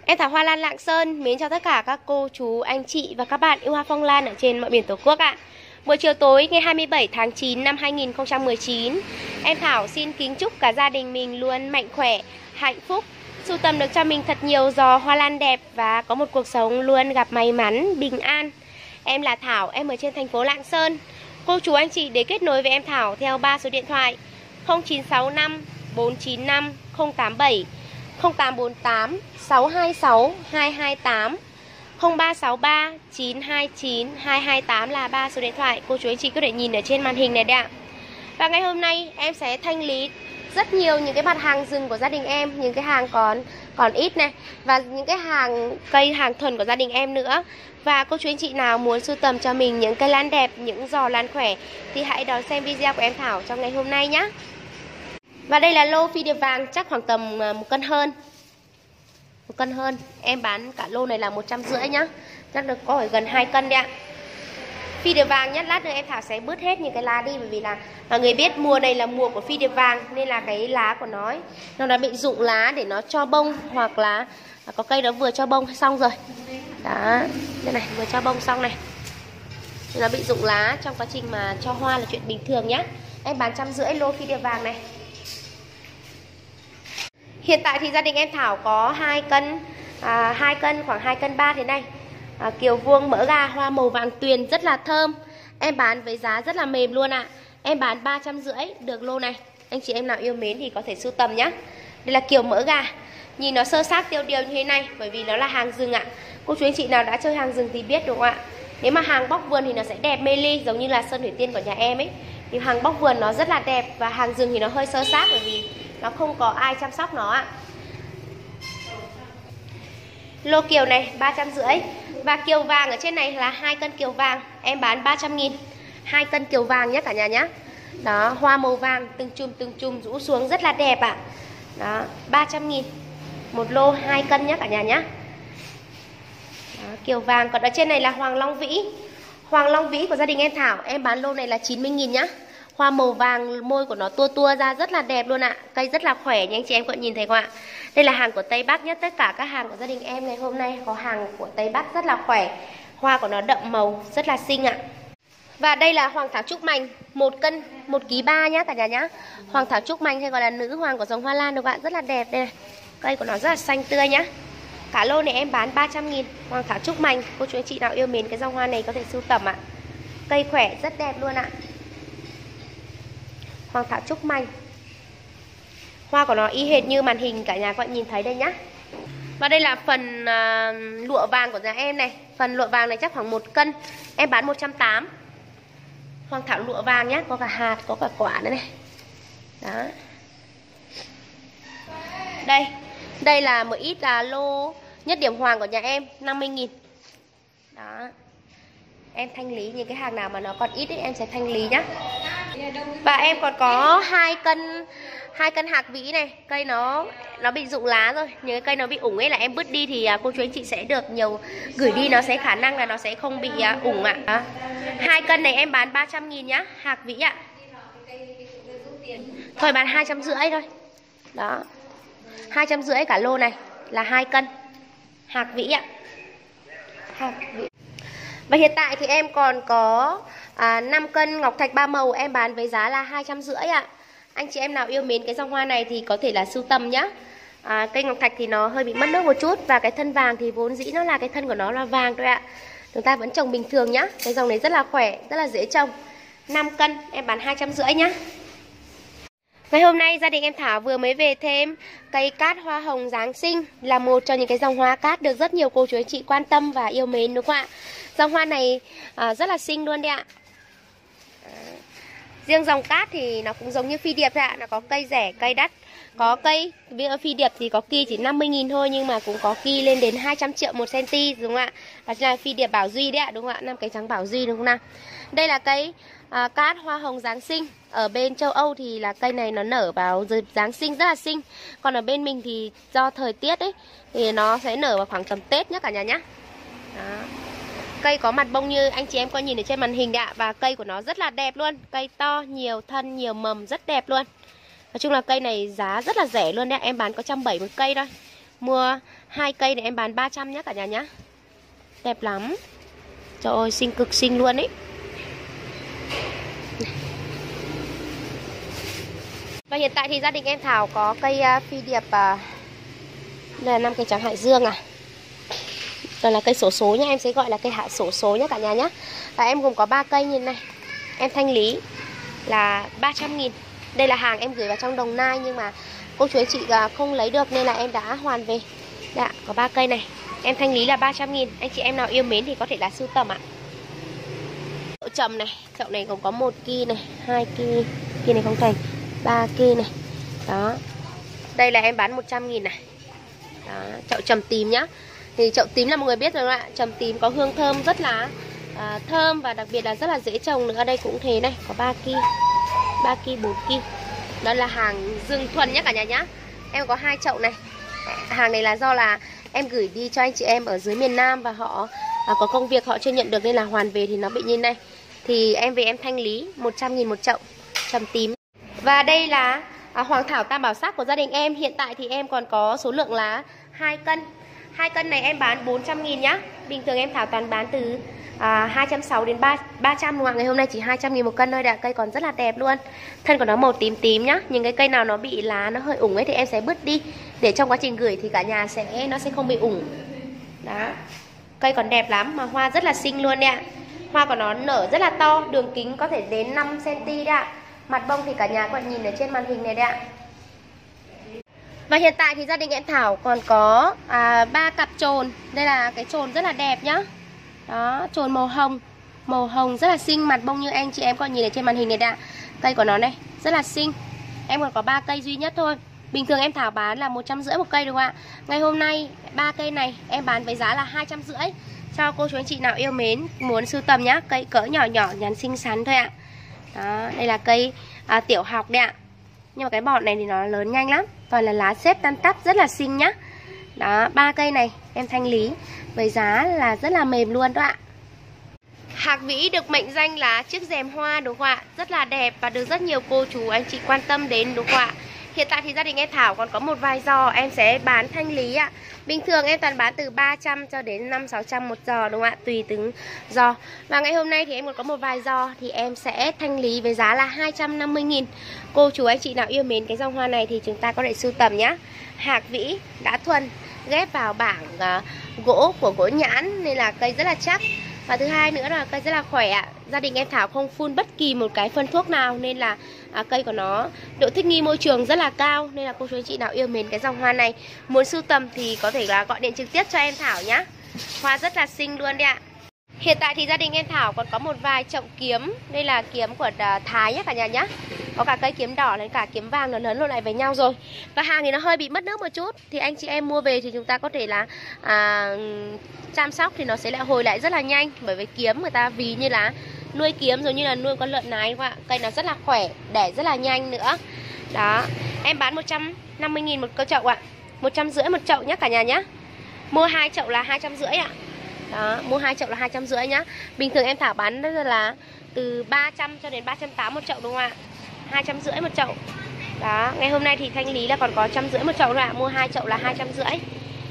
Em Thảo Hoa Lan Lạng Sơn mến chào tất cả các cô, chú, anh chị và các bạn yêu hoa phong lan ở trên mọi miền Tổ quốc ạ. Buổi chiều tối ngày 27 tháng 9 năm 2019, em Thảo xin kính chúc cả gia đình mình luôn mạnh khỏe, hạnh phúc, sưu tầm được cho mình thật nhiều giò hoa lan đẹp và có một cuộc sống luôn gặp may mắn, bình an. Em là Thảo, em ở trên thành phố Lạng Sơn. Cô chú anh chị để kết nối với em Thảo theo 3 số điện thoại 0965 495 087, 0848 626 228, 0363 929 228 là 3 số điện thoại cô chú anh chị có thể nhìn ở trên màn hình này đấy ạ. Và ngày hôm nay em sẽ thanh lý rất nhiều những cái mặt hàng rừng của gia đình em, những cái hàng còn ít này và những cái hàng cây hàng thuần của gia đình em nữa. Và cô chú anh chị nào muốn sưu tầm cho mình những cây lan đẹp, những giò lan khỏe thì hãy đón xem video của em Thảo trong ngày hôm nay nhé. Và đây là lô phi điệp vàng chắc khoảng tầm 1 cân hơn. 1 cân hơn. Em bán cả lô này là 150 nhá. Chắc được có phải gần 2 cân đấy ạ. Phi điệp vàng nhá, lát nữa em Thảo sẽ bớt hết những cái lá đi, bởi vì là mọi người biết mùa này là mùa của phi điệp vàng nên là cái lá của nó đã bị rụng lá để nó cho bông, hoặc là có cây nó vừa cho bông xong rồi. Đó, đây này, vừa cho bông xong này. Nó bị rụng lá trong quá trình mà cho hoa là chuyện bình thường nhá. Em bán 150 lô phi điệp vàng này. Hiện tại thì gia đình em Thảo có 2 cân, 2 cân khoảng 2 cân 3 thế này. Kiều vuông mỡ gà hoa màu vàng tuyền rất là thơm. Em bán với giá rất là mềm luôn ạ. Em bán 350 được lô này. Anh chị em nào yêu mến thì có thể sưu tầm nhá. Đây là kiều mỡ gà. Nhìn nó sơ xác tiêu điều như thế này bởi vì nó là hàng rừng ạ. Cô chú anh chị nào đã chơi hàng rừng thì biết đúng không ạ? Nếu mà hàng bóc vườn thì nó sẽ đẹp mê ly giống như là sơn thủy tiên của nhà em ấy. Thì hàng bóc vườn nó rất là đẹp và hàng rừng thì nó hơi sơ xác bởi vì nó không có ai chăm sóc nó ạ. Lô kiều này 350. Và kiều vàng ở trên này là 2 cân kiều vàng. Em bán 300.000. 2 cân kiều vàng nhé cả nhà nhé. Đó, hoa màu vàng từng chùm rũ xuống rất là đẹp ạ. Đó, 300.000. Một lô 2 cân nhé cả nhà nhé. Đó, kiều vàng. Còn ở trên này là hoàng long vĩ. Hoàng long vĩ của gia đình em Thảo. Em bán lô này là 90.000 nhá. Hoa màu vàng, môi của nó tua tua ra rất là đẹp luôn ạ. Cây rất là khỏe như anh chị em có nhìn thấy không ạ? Đây là hàng của Tây Bắc nhé. Tất cả các hàng của gia đình em ngày hôm nay có hàng của Tây Bắc rất là khỏe. Hoa của nó đậm màu, rất là xinh ạ. Và đây là hoàng thảo trúc mành 1 cân 1,3 kg nhá cả nhà nhá. Hoàng thảo trúc mành hay gọi là nữ hoàng của dòng hoa lan được bạn, rất là đẹp đây này. Cây của nó rất là xanh tươi nhá. Cả lô này em bán 300.000. Hoàng thảo trúc mành, cô chú anh chị nào yêu mến cái dòng hoa này có thể sưu tầm ạ. Cây khỏe rất đẹp luôn ạ. Hoàng thảo trúc mành. Hoa của nó y hệt như màn hình cả nhà các bạn nhìn thấy đây nhá. Và đây là phần lụa vàng của nhà em này. Phần lụa vàng này chắc khoảng 1 cân. Em bán 180. Hoàng thảo lụa vàng nhá, có cả hạt, có cả quả nữa này. Đó. Đây là một ít là lô nhất điểm hoàng của nhà em 50.000. Đó. Em thanh lý những cái hàng nào mà nó còn ít ấy, em sẽ thanh lý nhá. Và em còn có 2 cân hạt vĩ này. Cây nó bị rụng lá rồi. Những cái cây nó bị ủng ấy là em bứt đi thì cô chú anh chị sẽ được nhiều, gửi đi nó sẽ khả năng là nó sẽ không bị ủng ạ. 2 cân này em bán 300.000 nhá, hạt vĩ ạ. Thôi bán 250 thôi. Đó. 250 cả lô này là 2 cân hạt vĩ ạ. Hạt vĩ. Và hiện tại thì em còn có 5 cân ngọc thạch 3 màu, em bán với giá là 250 ạ. Anh chị em nào yêu mến cái dòng hoa này thì có thể là sưu tầm nhá. Cây ngọc thạch thì nó hơi bị mất nước một chút. Và cái thân vàng thì vốn dĩ nó là cái thân của nó là vàng thôi ạ. Chúng ta vẫn trồng bình thường nhá. Cái dòng này rất là khỏe, rất là dễ trồng. 5 cân em bán 250 nhá. Ngày hôm nay gia đình em Thảo vừa mới về thêm cây cát hoa hồng Giáng sinh, là một trong những cái dòng hoa cát được rất nhiều cô chú anh chị quan tâm và yêu mến đúng không ạ? Dòng hoa này rất là xinh luôn đấy ạ. Riêng dòng cát thì nó cũng giống như phi điệp thôi ạ. Nó có cây rẻ, cây đắt. Có cây, ví dụ phi điệp thì có ki chỉ 50.000 thôi, nhưng mà cũng có ki lên đến 200 triệu 1 cm đúng không ạ? Đó chính là phi điệp Bảo Duy đấy ạ, đúng không ạ? 5 cánh trắng Bảo Duy đúng không nào? Đây là cây cát hoa hồng Giáng sinh. Ở bên châu Âu thì là cây này nó nở vào dịp Giáng sinh rất là xinh. Còn ở bên mình thì do thời tiết ấy thì nó sẽ nở vào khoảng tầm Tết nhé cả nhà nhé. Đó. Cây có mặt bông như anh chị em có nhìn ở trên màn hình ạ. Và cây của nó rất là đẹp luôn. Cây to, nhiều thân, nhiều mầm, rất đẹp luôn. Nói chung là cây này giá rất là rẻ luôn đấy. Em bán có 170 một cây thôi. Mua 2 cây để em bán 300 nhé cả nhà nhá. Đẹp lắm. Trời ơi, xinh cực xinh luôn ấy. Và hiện tại thì gia đình em Thảo có cây phi điệp đây là 5 cây trắng hải dương à. Đây là cây xổ số nhá, em sẽ gọi là cây hạ xổ số nhá cả nhà nhá. Và em gồm có 3 cây như này. Em thanh lý là 300.000. Đây là hàng em gửi vào trong Đồng Nai nhưng mà cô chú anh chị không lấy được nên là em đã hoàn về. Dạ, có 3 cây này. Em thanh lý là 300.000. Anh chị em nào yêu mến thì có thể là sưu tầm ạ. Chậu trầm này, chậu này gồm có 1 ki này, 2 ki, ki này không thành, 3 ki này. Đó. Đây là em bán 100.000 này. Đó, chậu trầm tím nhá. Thì chậu tím là mọi người biết rồi ạ. Trầm tím có hương thơm rất là thơm và đặc biệt là rất là dễ trồng nữa. Ở đây cũng thế này, có 3 ki, 3 ki, 4 ki. Đó là hàng rừng thuần nhá cả nhà nhá. Em có 2 chậu này. Hàng này là do là em gửi đi cho anh chị em ở dưới miền Nam và họ có công việc họ chưa nhận được nên là hoàn về thì nó bị như này. Thì em về em thanh lý 100.000 một chậu trầm tím. Và đây là hoàng thảo tam bảo sắc của gia đình em. Hiện tại thì em còn có số lượng là 2 cân. 2 cân này em bán 400.000 nhá. Bình thường em Thảo toàn bán từ 260 đến 300 đúng không ạ? Ngày hôm nay chỉ 200.000 một cân thôi ạ. Cây còn rất là đẹp luôn. Thân của nó màu tím tím nhá. Những cái cây nào nó bị lá nó hơi ủng ấy thì em sẽ bứt đi để trong quá trình gửi thì cả nhà nó sẽ không bị ủng. Đó. Cây còn đẹp lắm mà hoa rất là xinh luôn đấy ạ. Hoa của nó nở rất là to, đường kính có thể đến 5 cm đấy ạ. Mặt bông thì cả nhà các bạn nhìn ở trên màn hình này đấy ạ. Và hiện tại thì gia đình em Thảo còn có 3 cặp chồn. Đây là cái chồn rất là đẹp nhá. Đó, chồn màu hồng rất là xinh, mặt bông như anh chị em có nhìn ở trên màn hình này đấy ạ. Cây của nó này rất là xinh. Em còn có 3 cây duy nhất thôi. Bình thường em Thảo bán là 150 một cây đúng không ạ? Ngày hôm nay 3 cây này em bán với giá là 250 cho cô chú anh chị nào yêu mến muốn sưu tầm nhá. Cây cỡ nhỏ nhỏ nhắn xinh xắn thôi ạ. Đó, đây là cây tiểu học đấy ạ. Nhưng mà cái bọt này thì nó lớn nhanh lắm. Toàn là lá xếp tăm tắp rất là xinh nhá. Đó, 3 cây này em thanh lý với giá là rất là mềm luôn đó ạ. Hạc vĩ được mệnh danh là chiếc rèm hoa đúng không ạ? Rất là đẹp và được rất nhiều cô chú anh chị quan tâm đến đúng không ạ? Hiện tại thì gia đình em Thảo còn có một vài giò em sẽ bán thanh lý ạ. Bình thường em toàn bán từ 300 cho đến 500-600 một giò đúng không ạ? Tùy từng giò. Và ngày hôm nay thì em còn có một vài giò thì em sẽ thanh lý với giá là 250.000. Cô chú anh chị nào yêu mến cái dòng hoa này thì chúng ta có thể sưu tầm nhá. Hạc vĩ đã thuần ghép vào bảng gỗ của gỗ nhãn nên là cây rất là chắc. Và thứ hai nữa là cây rất là khỏe ạ. Gia đình em Thảo không phun bất kỳ một cái phân thuốc nào nên là cây của nó độ thích nghi môi trường rất là cao. Nên là cô chú anh chị nào yêu mến cái dòng hoa này muốn sưu tầm thì có thể là gọi điện trực tiếp cho em Thảo nhá. Hoa rất là xinh luôn đấy ạ. Hiện tại thì gia đình em Thảo còn có một vài chậu kiếm. Đây là kiếm của Thái nhé cả nhà nhá. Có cả cây kiếm đỏ đến cả kiếm vàng nó lớn lại với nhau rồi. Và hàng thì nó hơi bị mất nước một chút. Thì anh chị em mua về thì chúng ta có thể là chăm sóc thì nó sẽ lại hồi lại rất là nhanh. Bởi vì kiếm người ta ví như là nuôi kiếm giống như là nuôi con lợn nái đúng không ạ? Cây nó rất là khỏe, đẻ rất là nhanh nữa. Đó, em bán 150.000 một chậu ạ. 150 một chậu nhé cả nhà nhé. Mua 2 chậu là 250 ạ. Đó, mua 2 chậu là 250 nhá. Bình thường em Thảo bán là từ 300 cho đến 380 một chậu đúng không ạ? 250 một chậu. Đó, ngày hôm nay thì thanh lý là còn có 150 một chậu thôi ạ. Mua 2 chậu là 250.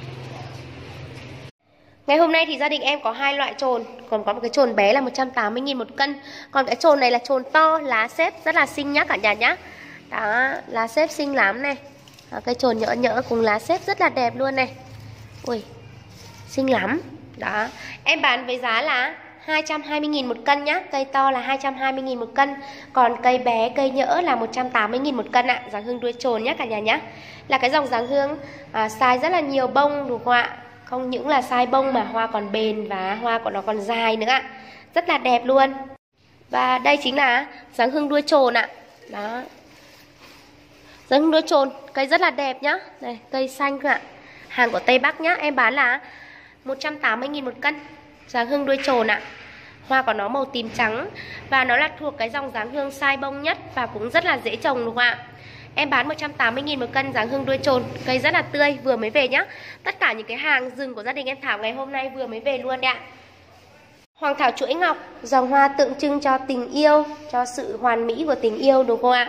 Ngày hôm nay thì gia đình em có 2 loại chồn. Còn có một cái chồn bé là 180.000 một cân. Còn cái chồn này là chồn to, lá xếp rất là xinh nhá cả nhà nhá. Đó, lá xếp xinh lắm này. Đó, cái chồn nhỡ nhỡ cùng lá xếp rất là đẹp luôn này. Ui, xinh lắm. Đó, em bán với giá là 220.000 một cân nhá. Cây to là 220.000 một cân. Còn cây bé, cây nhỡ là 180.000 một cân ạ. Giáng hương đuôi chồn nhá cả nhà nhá. Là cái dòng giáng hương size rất là nhiều bông đúng không ạ? Không những là size bông mà hoa còn bền và hoa của nó còn dài nữa ạ. Rất là đẹp luôn. Và đây chính là giáng hương đuôi chồn ạ. Đó, giáng hương đuôi chồn, cây rất là đẹp nhá. Đây, cây xanh cơ ạ. Hàng của Tây Bắc nhá. Em bán là 180.000 một cân. Giáng hương đuôi chồn ạ. Hoa của nó màu tím trắng. Và nó là thuộc cái dòng giáng hương size bông nhất. Và cũng rất là dễ trồng đúng không ạ? Em bán 180.000 một cân giáng hương đuôi chồn. Cây rất là tươi, vừa mới về nhá. Tất cả những cái hàng rừng của gia đình em Thảo ngày hôm nay vừa mới về luôn đấy ạ. Hoàng thảo chuỗi ngọc, dòng hoa tượng trưng cho tình yêu, cho sự hoàn mỹ của tình yêu đúng không ạ?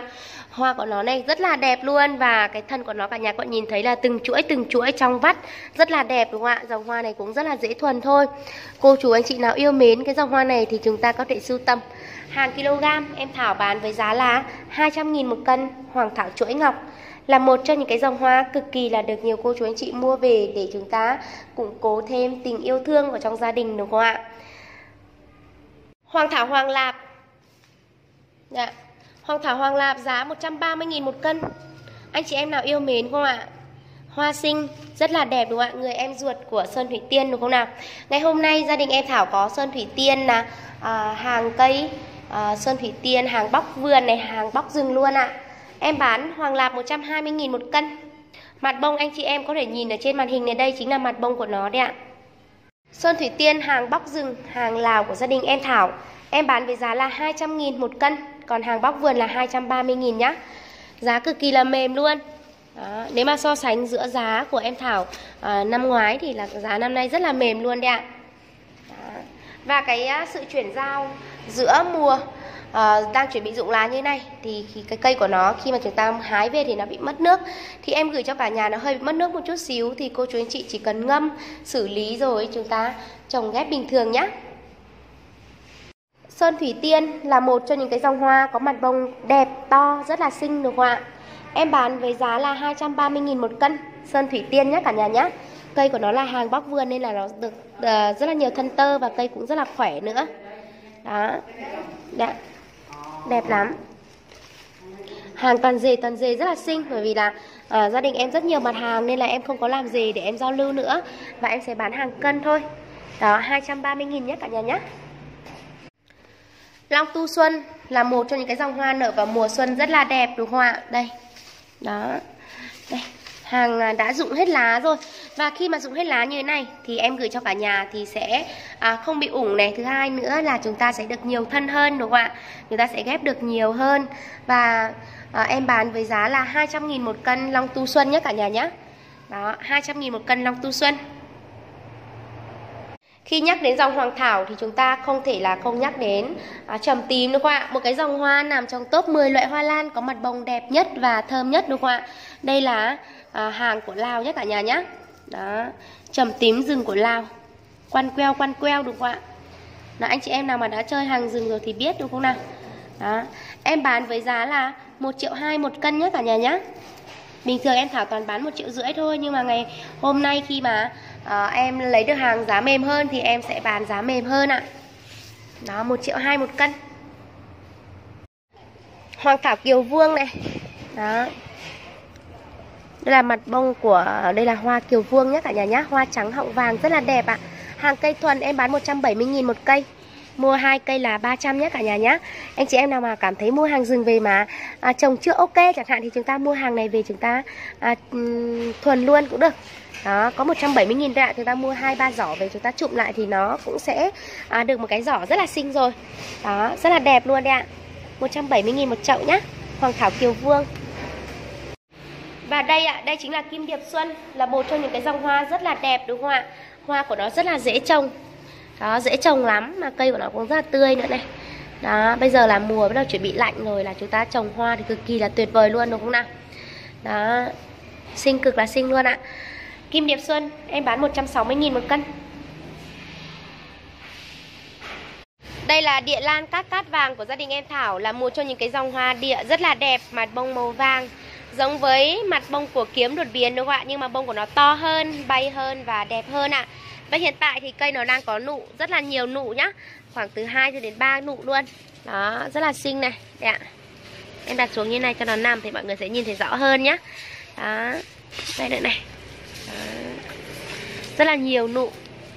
Hoa của nó này rất là đẹp luôn. Và cái thân của nó cả nhà con nhìn thấy là từng chuỗi trong vắt, rất là đẹp đúng không ạ? Dòng hoa này cũng rất là dễ thuần thôi. Cô chú anh chị nào yêu mến cái dòng hoa này thì chúng ta có thể sưu tầm. Hàng kg em Thảo bán với giá là 200.000 một cân. Hoàng thảo chuỗi ngọc là một trong những cái dòng hoa cực kỳ là được nhiều cô chú anh chị mua về để chúng ta củng cố thêm tình yêu thương ở trong gia đình đúng không ạ? Hoàng thảo Hoàng Lạp. Dạ. Hoàng thảo Hoàng Lạp giá 130.000 một cân. Anh chị em nào yêu mến không ạ? Hoa xinh, rất là đẹp đúng không ạ? Người em ruột của Sơn Thủy Tiên đúng không nào? Ngày hôm nay gia đình em Thảo có Sơn Thủy Tiên là hàng cây Sơn Thủy Tiên, hàng bóc vườn này, hàng bóc rừng luôn ạ. Em bán Hoàng Lạp 120.000 một cân. Mặt bông anh chị em có thể nhìn ở trên màn hình này, đây chính là mặt bông của nó đấy ạ. Sơn Thủy Tiên hàng bóc rừng, hàng Lào của gia đình em Thảo, em bán với giá là 200.000 một cân. Còn hàng bóc vườn là 230.000 nhá. Giá cực kỳ là mềm luôn. Đó, nếu mà so sánh giữa giá của em Thảo năm ngoái thì là giá năm nay rất là mềm luôn đấy ạ. Đó. Và cái sự chuyển giao giữa mùa đang chuẩn bị rụng lá như này thì cái cây của nó khi mà chúng ta hái về thì nó bị mất nước, thì em gửi cho cả nhà nó hơi bị mất nước một chút xíu, thì cô chú anh chị chỉ cần ngâm xử lý rồi chúng ta trồng ghép bình thường nhé. Sơn Thủy Tiên là một trong những cái dòng hoa có mặt bông đẹp to, rất là xinh đúng không ạ? Em bán với giá là 230.000 một cân. Sơn Thủy Tiên nhé cả nhà nhé. Cây của nó là hàng bóc vườn nên là nó được rất là nhiều thân tơ và cây cũng rất là khỏe nữa. Đó. Đẹp lắm. Hàng toàn rề rất là xinh. Bởi vì là gia đình em rất nhiều mặt hàng nên là em không có làm rề để em giao lưu nữa. Và em sẽ bán hàng cân thôi. Đó, 230.000 nhé cả nhà nhé. Long Tu Xuân là một trong những cái dòng hoa nở vào mùa xuân rất là đẹp đúng không ạ? Đây. Đó. Đây. Hàng đã rụng hết lá rồi. Và khi mà rụng hết lá như thế này thì em gửi cho cả nhà thì sẽ không bị ủng này. Thứ hai nữa là chúng ta sẽ được nhiều thân hơn đúng không ạ? Chúng ta sẽ ghép được nhiều hơn. Và em bán với giá là 200.000 một cân Long Tu Xuân nhé cả nhà nhé. Đó, 200.000 một cân Long Tu Xuân. Khi nhắc đến dòng hoàng thảo thì chúng ta không thể là không nhắc đến trầm tím đúng không ạ? Một cái dòng hoa nằm trong top 10 loại hoa lan có mặt bông đẹp nhất và thơm nhất đúng không ạ? Đây là hàng của Lào nhé cả nhà nhé. Đó, trầm tím rừng của Lào. Quăn queo đúng không ạ? Đó, anh chị em nào mà đã chơi hàng rừng rồi thì biết đúng không nào? Đó, em bán với giá là 1,2 triệu một cân nhé cả nhà nhé. Bình thường em Thảo toàn bán 1,5 triệu thôi, nhưng mà ngày hôm nay khi mà em lấy được hàng giá mềm hơn thì em sẽ bán giá mềm hơn ạ. Đó, 1,2 triệu một cân. Hoàng thảo Kiều Vương này. Đó. Đây là mặt bông của, đây là hoa Kiều Vương nhé cả nhà nhé. Hoa trắng hậu vàng rất là đẹp ạ. Hàng cây thuần em bán 170.000 một cây. Mua 2 cây là 300 nhé cả nhà nhé. Anh chị em nào mà cảm thấy mua hàng rừng về mà trồng chưa ok chẳng hạn thì chúng ta mua hàng này về chúng ta thuần luôn cũng được. Đó, có 170.000 thôi ạ. Chúng ta mua 2-3 giỏ về chúng ta chụm lại thì nó cũng sẽ được một cái giỏ rất là xinh rồi. Đó, rất là đẹp luôn đấy ạ. 170.000 một chậu nhá. Hoàng thảo Kiều Vương. Và đây ạ, đây chính là Kim Điệp Xuân, là một trong những cái dòng hoa rất là đẹp đúng không ạ? Hoa của nó rất là dễ trồng. Đó, dễ trồng lắm, mà cây của nó cũng rất là tươi nữa này. Đó, bây giờ là mùa bắt đầu chuẩn bị lạnh rồi, là chúng ta trồng hoa thì cực kỳ là tuyệt vời luôn đúng không nào? Đó, xinh cực là xinh luôn ạ. Kim Điệp Xuân em bán 160.000 một cân. Đây là địa lan cát vàng của gia đình em Thảo, là một trong những cái dòng hoa địa rất là đẹp, mặt bông màu vàng, giống với mặt bông của kiếm đột biến đúng không ạ? Nhưng mà bông của nó to hơn, bay hơn và đẹp hơn ạ. Và hiện tại thì cây nó đang có nụ, rất là nhiều nụ nhá. Khoảng từ 2 cho đến 3 nụ luôn. Đó, rất là xinh này. Đây ạ. Em đặt xuống như này cho nó nằm thì mọi người sẽ nhìn thấy rõ hơn nhá. Đó. Đây nữa này. Đó. Rất là nhiều nụ.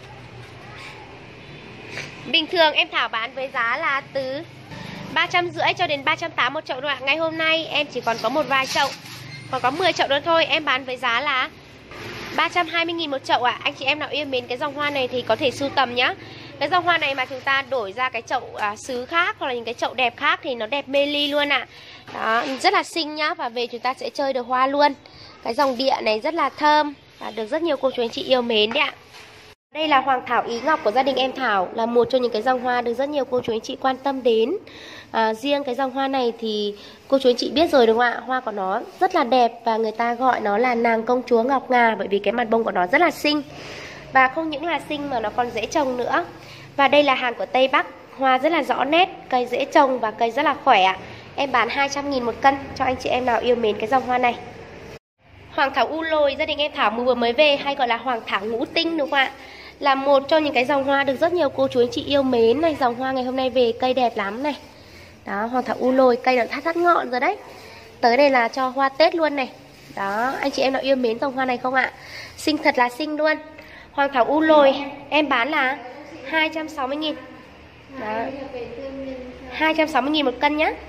Bình thường em Thảo bán với giá là từ 350 cho đến 380 một chậu thôi ạ. Ngày hôm nay em chỉ còn có một vài chậu, còn có 10 chậu nữa thôi. Em bán với giá là 320.000 một chậu ạ. Anh chị em nào yêu mến cái dòng hoa này thì có thể sưu tầm nhá. Cái dòng hoa này mà chúng ta đổi ra cái chậu sứ khác hoặc là những cái chậu đẹp khác thì nó đẹp mê ly luôn ạ. Đó, rất là xinh nhá. Và về chúng ta sẽ chơi được hoa luôn. Cái dòng địa này rất là thơm và được rất nhiều cô chú anh chị yêu mến đấy ạ. Đây là Hoàng Thảo Ý Ngọc của gia đình em Thảo, là một trong những cái dòng hoa được rất nhiều cô chú anh chị quan tâm đến. Riêng cái dòng hoa này thì cô chú anh chị biết rồi đúng không ạ? Hoa của nó rất là đẹp và người ta gọi nó là nàng công chúa ngọc ngà, bởi vì cái mặt bông của nó rất là xinh. Và không những là xinh mà nó còn dễ trồng nữa. Và đây là hàng của Tây Bắc, hoa rất là rõ nét, cây dễ trồng và cây rất là khỏe ạ. Em bán 200.000 một cân cho anh chị em nào yêu mến cái dòng hoa này. Hoàng Thảo U Lồi, gia đình em Thảo vừa mới về, hay gọi là Hoàng Thảo Ngũ Tinh đúng không ạ? Là một trong những cái dòng hoa được rất nhiều cô chú anh chị yêu mến này. Dòng hoa ngày hôm nay về cây đẹp lắm này. Đó, Hoàng Thảo U Lồi, cây đã thắt ngọn rồi đấy. Tới đây là cho hoa Tết luôn này. Đó, anh chị em nào yêu mến dòng hoa này không ạ? Xinh thật là xinh luôn. Hoàng Thảo U Lồi em bán là 260.000. Đó, 260.000 một cân nhá.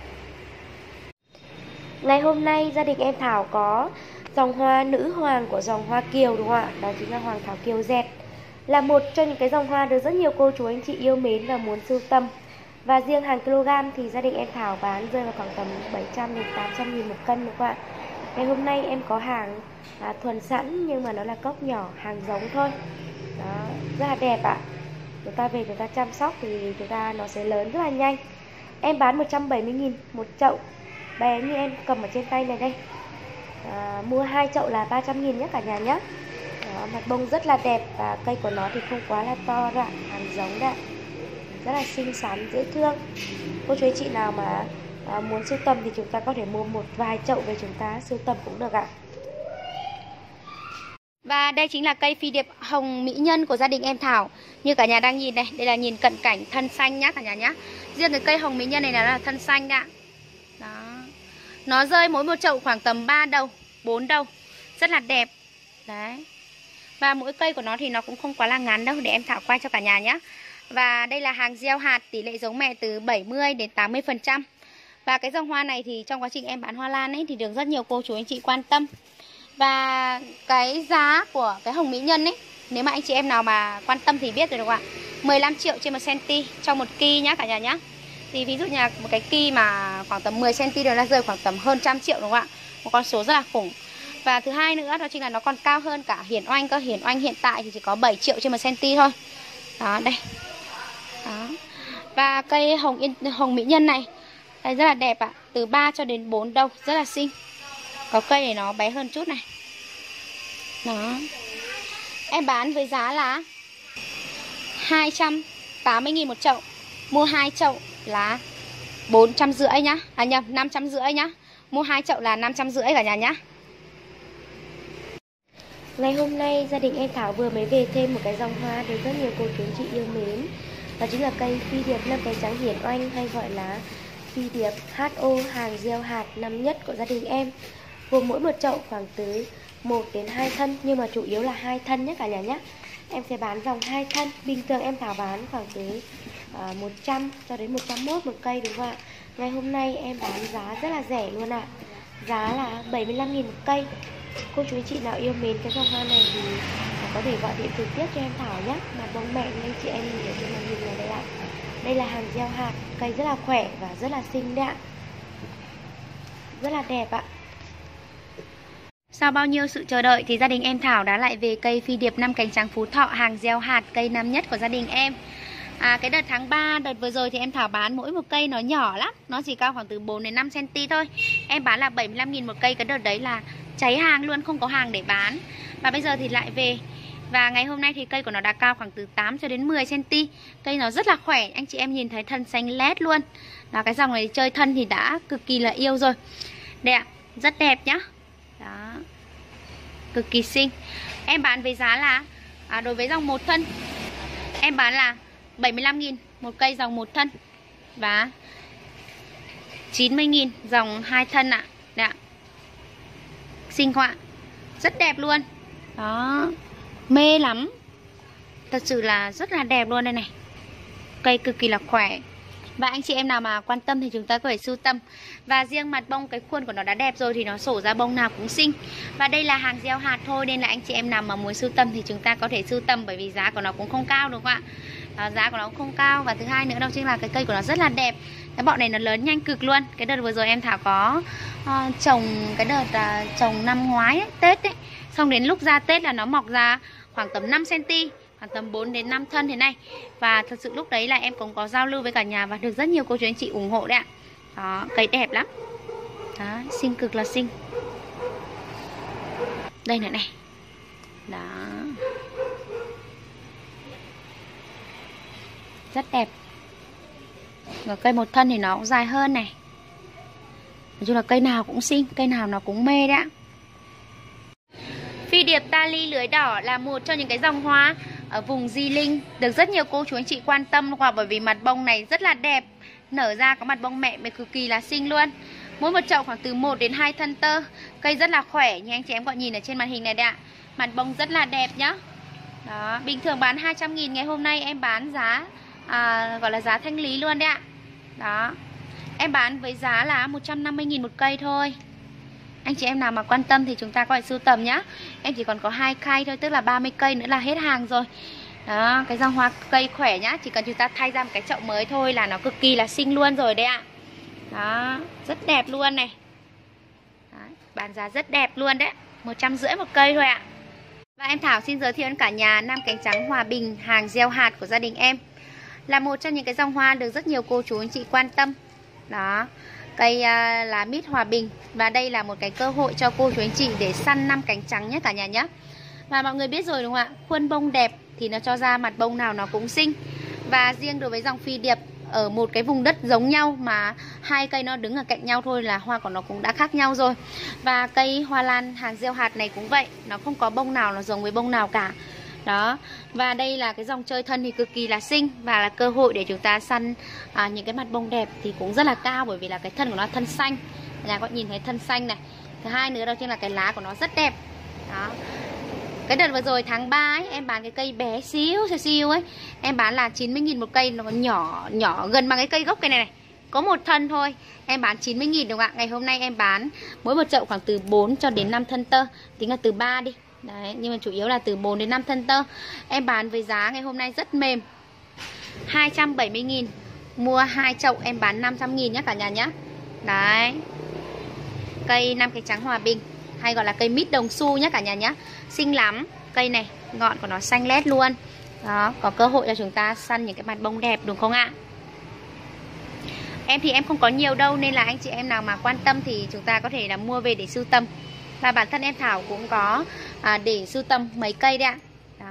Ngày hôm nay gia đình em Thảo có dòng hoa nữ hoàng của dòng hoa kiều đúng không ạ? Đó chính là Hoàng Thảo Kiều Dẹt. Là một trong những cái dòng hoa được rất nhiều cô chú anh chị yêu mến và muốn sưu tầm. Và riêng hàng kg thì gia đình em Thảo bán rơi vào khoảng tầm 700 đến 800.000 một cân đúng không ạ? Ngày hôm nay em có hàng thuần sẵn nhưng mà nó là cốc nhỏ, hàng giống thôi. Đó, rất là đẹp ạ. Chúng ta về chúng ta chăm sóc thì nó sẽ lớn rất là nhanh. Em bán 170.000 một chậu bé như em cầm ở trên tay này đây. Mua 2 chậu là 300.000 nhé cả nhà nhé. Đó, mặt bông rất là đẹp và cây của nó thì không quá là to đâu ạ, hàng giống đấy, rất là xinh xắn, dễ thương. Cô chú anh chị nào mà muốn sưu tầm thì chúng ta có thể mua một vài chậu về chúng ta sưu tầm cũng được ạ. Và đây chính là cây phi điệp hồng mỹ nhân của gia đình em Thảo. Như cả nhà đang nhìn đây, đây là nhìn cận cảnh thân xanh nhá cả nhà nhá. Riêng cái cây hồng mỹ nhân này là thân xanh ạ. Đó. Nó rơi mỗi một chậu khoảng tầm 3 đầu, 4 đầu. Rất là đẹp. Đấy. Và mỗi cây của nó thì nó cũng không quá là ngắn đâu, để em Thảo quay cho cả nhà nhé. Và đây là hàng gieo hạt, tỷ lệ giống mẹ từ 70 đến 80%. Và cái dòng hoa này thì trong quá trình em bán hoa lan ấy thì được rất nhiều cô chú anh chị quan tâm. Và cái giá của cái hồng mỹ nhân ấy, nếu mà anh chị em nào mà quan tâm thì biết rồi đúng không ạ? 15 triệu trên 1cm cho một ki nhá cả nhà nhá. Thì ví dụ như là một cái ki mà khoảng tầm 10cm rồi là rơi khoảng tầm hơn 100 triệu đúng không ạ? Một con số rất là khủng. Và thứ hai nữa đó chính là nó còn cao hơn cả hiển oanh cơ. Hiển oanh hiện tại thì chỉ có 7 triệu trên 1cm thôi. Đó, đây. Đó. Và cây hồng mỹ nhân này đây rất là đẹp ạ. Từ 3 cho đến 4 đâu, rất là xinh. Có cây này nó bé hơn chút này. Đó. Em bán với giá là 280.000 một chậu. Mua 2 chậu là 450 nhá. Nhầm, 550 nhá. Mua 2 chậu là 550 cả nhà nhá. Ngày hôm nay gia đình em Thảo vừa mới về thêm một cái dòng hoa được rất nhiều cô chú chị yêu mến. Đó chính là cây phi điệp năm cánh trắng hiển oanh, hay gọi là phi điệp HO, hàng gieo hạt năm nhất của gia đình em. Gồm mỗi một chậu khoảng từ 1 đến 2 thân, nhưng mà chủ yếu là 2 thân nhé cả nhà nhé. Em sẽ bán dòng 2 thân. Bình thường em Thảo bán khoảng từ 100 cho đến 101 một cây đúng không ạ? Ngày hôm nay em bán giá rất là rẻ luôn ạ. Giá là 75.000 một cây. Cô chú chị nào yêu mến cái dòng hoa này thì có thể gọi điện trực tiếp cho em Thảo nhé. Mà bông mẹ như anh chị em nhìn ở trên màn hình này đây ạ. Đây là hàng gieo hạt, cây rất là khỏe và rất là xinh đấy ạ. Rất là đẹp ạ. Sau bao nhiêu sự chờ đợi thì gia đình em Thảo đã lại về cây phi điệp năm cánh trắng Phú Thọ, hàng gieo hạt, cây năm nhất của gia đình em. Cái đợt tháng 3, đợt vừa rồi thì em Thảo bán mỗi một cây nó nhỏ lắm. Nó chỉ cao khoảng từ 4 đến 5cm thôi. Em bán là 75.000 một cây. Cái đợt đấy là cháy hàng luôn, không có hàng để bán. Và bây giờ thì lại về. Và ngày hôm nay thì cây của nó đã cao khoảng từ 8 cho đến 10cm. Cây nó rất là khỏe, anh chị em nhìn thấy thân xanh lét luôn. Đó, cái dòng này chơi thân thì đã cực kỳ là yêu rồi. Đây ạ, rất đẹp nhá. Đó, cực kỳ xinh. Em bán với giá là đối với dòng một thân em bán là 75.000 một cây dòng một thân. Và 90.000 dòng 2 thân ạ. Đấy ạ. Xinh không ạ? Rất đẹp luôn. Đó, mê lắm. Thật sự là rất là đẹp luôn đây này. Cây cực kỳ là khỏe. Và anh chị em nào mà quan tâm thì chúng ta có thể sưu tầm. Và riêng mặt bông, cái khuôn của nó đã đẹp rồi thì nó sổ ra bông nào cũng xinh. Và đây là hàng gieo hạt thôi, nên là anh chị em nào mà muốn sưu tầm thì chúng ta có thể sưu tầm, bởi vì giá của nó cũng không cao đúng không ạ? Giá của nó cũng không cao. Và thứ hai nữa đó chính là cái cây của nó rất là đẹp. Cái bọn này nó lớn nhanh cực luôn. Cái đợt vừa rồi em Thảo có trồng cái đợt trồng năm ngoái ấy, Tết ấy. Xong đến lúc ra Tết là nó mọc ra khoảng tầm 5cm, khoảng tầm 4 đến 5 thân thế này. Và thật sự lúc đấy là em cũng có giao lưu với cả nhà và được rất nhiều cô chú anh chị ủng hộ đấy ạ. Đó, cây đẹp lắm. Đó, xinh cực là xinh. Đây nữa này. Đó. Rất đẹp. Và cây một thân thì nó cũng dài hơn này. Nói chung là cây nào cũng xinh, cây nào nó cũng mê đấy ạ. Phi điệp Tali lưới đỏ là một trong những cái dòng hoa ở vùng Di Linh được rất nhiều cô chú anh chị quan tâm, hoặc bởi vì mặt bông này rất là đẹp, nở ra có mặt bông mẹ mà cực kỳ là xinh luôn. Mỗi một chậu khoảng từ 1 đến 2 thân tơ. Cây rất là khỏe như anh chị em gọi nhìn ở trên màn hình này đấy ạ. Mặt bông rất là đẹp nhá. Đó, bình thường bán 200.000, ngày hôm nay em bán giá gọi là giá thanh lý luôn đấy ạ. Đó. Em bán với giá là 150.000 một cây thôi. Anh chị em nào mà quan tâm thì chúng ta có thể sưu tầm nhá. Em chỉ còn có 2 khay thôi, tức là 30 cây nữa là hết hàng rồi. Đó, cái dòng hoa cây khỏe nhá. Chỉ cần chúng ta thay ra một cái chậu mới thôi là nó cực kỳ là xinh luôn rồi đấy ạ. Đó, rất đẹp luôn này. Đó, bán giá rất đẹp luôn đấy, 150 một cây thôi ạ. Và em Thảo xin giới thiệu đến cả nhà Nam cánh trắng Hòa Bình, hàng gieo hạt của gia đình em. Là một trong những cái dòng hoa được rất nhiều cô chú anh chị quan tâm. Đó, cây lá mít Hòa Bình. Và đây là một cái cơ hội cho cô chú anh chị để săn Nam cánh trắng nhé cả nhà nhé. Và mọi người biết rồi đúng không ạ, khuôn bông đẹp thì nó cho ra mặt bông nào nó cũng xinh. Và riêng đối với dòng phi điệp, ở một cái vùng đất giống nhau mà 2 cây nó đứng ở cạnh nhau thôi là hoa của nó cũng đã khác nhau rồi. Và cây hoa lan hàng gieo hạt này cũng vậy, nó không có bông nào nó giống với bông nào cả. Đó, và đây là cái dòng chơi thân thì cực kỳ là xinh. Và là cơ hội để chúng ta săn những cái mặt bông đẹp thì cũng rất là cao, bởi vì là cái thân của nó thân xanh. Nhà có nhìn thấy thân xanh này. Thứ hai nữa đó chính là cái lá của nó rất đẹp. Đó. Cái đợt vừa rồi tháng 3 ấy, em bán cái cây bé xíu xíu ấy, em bán là 90.000 một cây, nó nhỏ nhỏ gần bằng cái cây gốc cây này này. Có một thân thôi, em bán 90.000 đúng không ạ? Ngày hôm nay em bán mỗi một chậu khoảng từ 4 cho đến 5 thân tơ, tính là từ 3 đi. Đấy, nhưng mà chủ yếu là từ 4 đến 5 thân tơ. Em bán với giá ngày hôm nay rất mềm, 270.000. Mua 2 chậu em bán 500.000 nhé cả nhà nhé. Đấy. Cây Nam cánh trắng Hòa Bình, hay gọi là cây mít đồng xu nhé cả nhà nhé. Xinh lắm. Cây này, ngọn của nó xanh lét luôn. Đó, có cơ hội cho chúng ta săn những cái mặt bông đẹp đúng không ạ? Em thì em không có nhiều đâu, nên là anh chị em nào mà quan tâm thì chúng ta có thể là mua về để sưu tầm. Và bản thân em Thảo cũng có để sưu tầm mấy cây đấy ạ. Đó.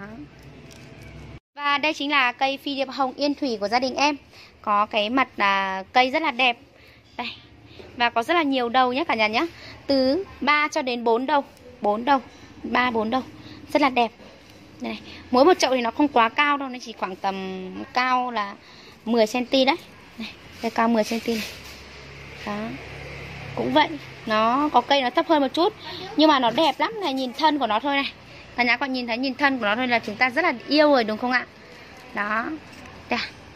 Và đây chính là cây phi điệp hồng yên thủy của gia đình em. Có cái mặt cây rất là đẹp. Đây. Và có rất là nhiều đầu nhé cả nhà nhé. Từ 3 cho đến 4 đầu. 4 đầu, 3, 4 đầu. Rất là đẹp. Đây. Mỗi một chậu thì nó không quá cao đâu, nó chỉ khoảng tầm cao là 10cm đấy. Đây, cao 10cm này. Đó. Cũng vậy, nó có cây nó thấp hơn một chút, nhưng mà nó đẹp lắm này, nhìn thân của nó thôi này. Cả nhà con nhìn thấy nhìn thân của nó thôi là chúng ta rất là yêu rồi đúng không ạ? Đó. Đây.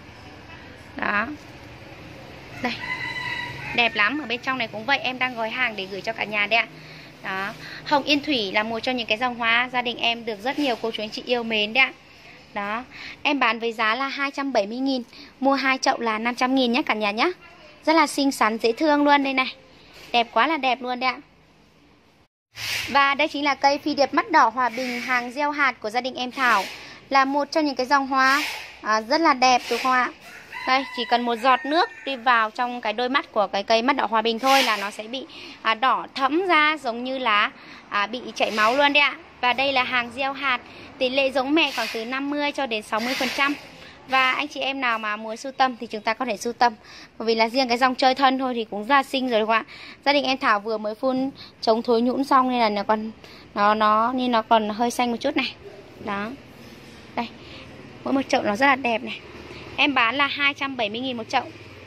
Đó. Đây. Đẹp lắm, ở bên trong này cũng vậy, em đang gói hàng để gửi cho cả nhà đấy ạ. Đó. Hồng yên thủy là một trong những cái dòng hoa gia đình em được rất nhiều cô chú anh chị yêu mến đấy ạ. Đó. Em bán với giá là 270.000. Mua 2 chậu là 500.000 nhé cả nhà nhé. Rất là xinh xắn dễ thương luôn đây này. Đẹp quá là đẹp luôn đấy ạ. Và đây chính là cây phi điệp mắt đỏ Hòa Bình, hàng gieo hạt của gia đình em Thảo. Là một trong những cái dòng hoa rất là đẹp đúng không ạ? Đây, chỉ cần một giọt nước đi vào trong cái đôi mắt của cái cây mắt đỏ Hòa Bình thôi là nó sẽ bị đỏ thẫm ra, giống như là bị chảy máu luôn đấy ạ. Và đây là hàng gieo hạt, tỷ lệ giống mẹ khoảng từ 50 cho đến 60%. Và anh chị em nào mà muốn sưu tầm thì chúng ta có thể sưu tầm. Bởi vì là riêng cái dòng chơi thân thôi thì cũng rất là xinh rồi đúng không ạ? Gia đình em Thảo vừa mới phun chống thối nhũn xong nên là nó còn hơi xanh một chút này. Đó. Đây. Mỗi một chậu nó rất là đẹp này. Em bán là 270.000 một chậu.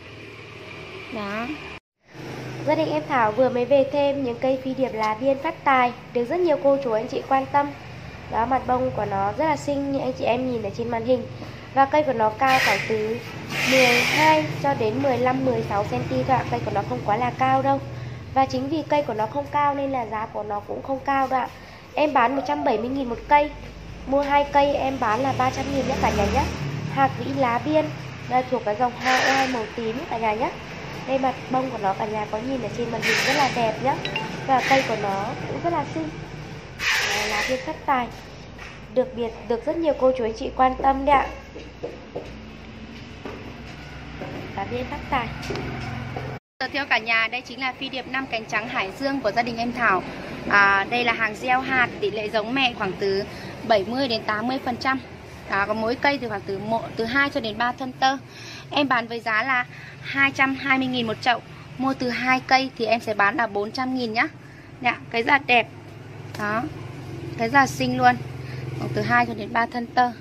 Đó. Gia đình em Thảo vừa mới về thêm những cây phi điệp lá biên phát tài, được rất nhiều cô chú anh chị quan tâm. Đó, mặt bông của nó rất là xinh như anh chị em nhìn ở trên màn hình. Và cây của nó cao khoảng từ 12 cho đến 15-16 cm thôi ạ. Cây của nó không quá là cao đâu. Và chính vì cây của nó không cao nên là giá của nó cũng không cao đâu ạ. Em bán 170.000 một cây. Mua 2 cây em bán là 300.000 nhé cả nhà nhé. Hạt vĩ lá biên, đây thuộc cái dòng hoa oai màu tím cả nhà nhé. Đây mặt bông của nó cả nhà có nhìn ở trên màn hình rất là đẹp nhé. Và cây của nó cũng rất là xinh. Lá biên phát tài. được rất nhiều cô chú anh chị quan tâm đấy ạ. Cá viên đắc tài. Giới thiệu cả nhà, đây chính là phi điệp 5 cánh trắng Hải Dương của gia đình em Thảo. Đây là hàng gieo hạt, tỷ lệ giống mẹ khoảng từ 70 đến 80%. Có mỗi cây thì khoảng từ 2 cho đến 3 thân tơ. Em bán với giá là 220.000 một chậu. Mua từ 2 cây thì em sẽ bán là 400.000 nhá. Dạ, cái giá đẹp. Đó. Cái giá xinh luôn. Khoảng từ 2 cho đến 3 thân tơ.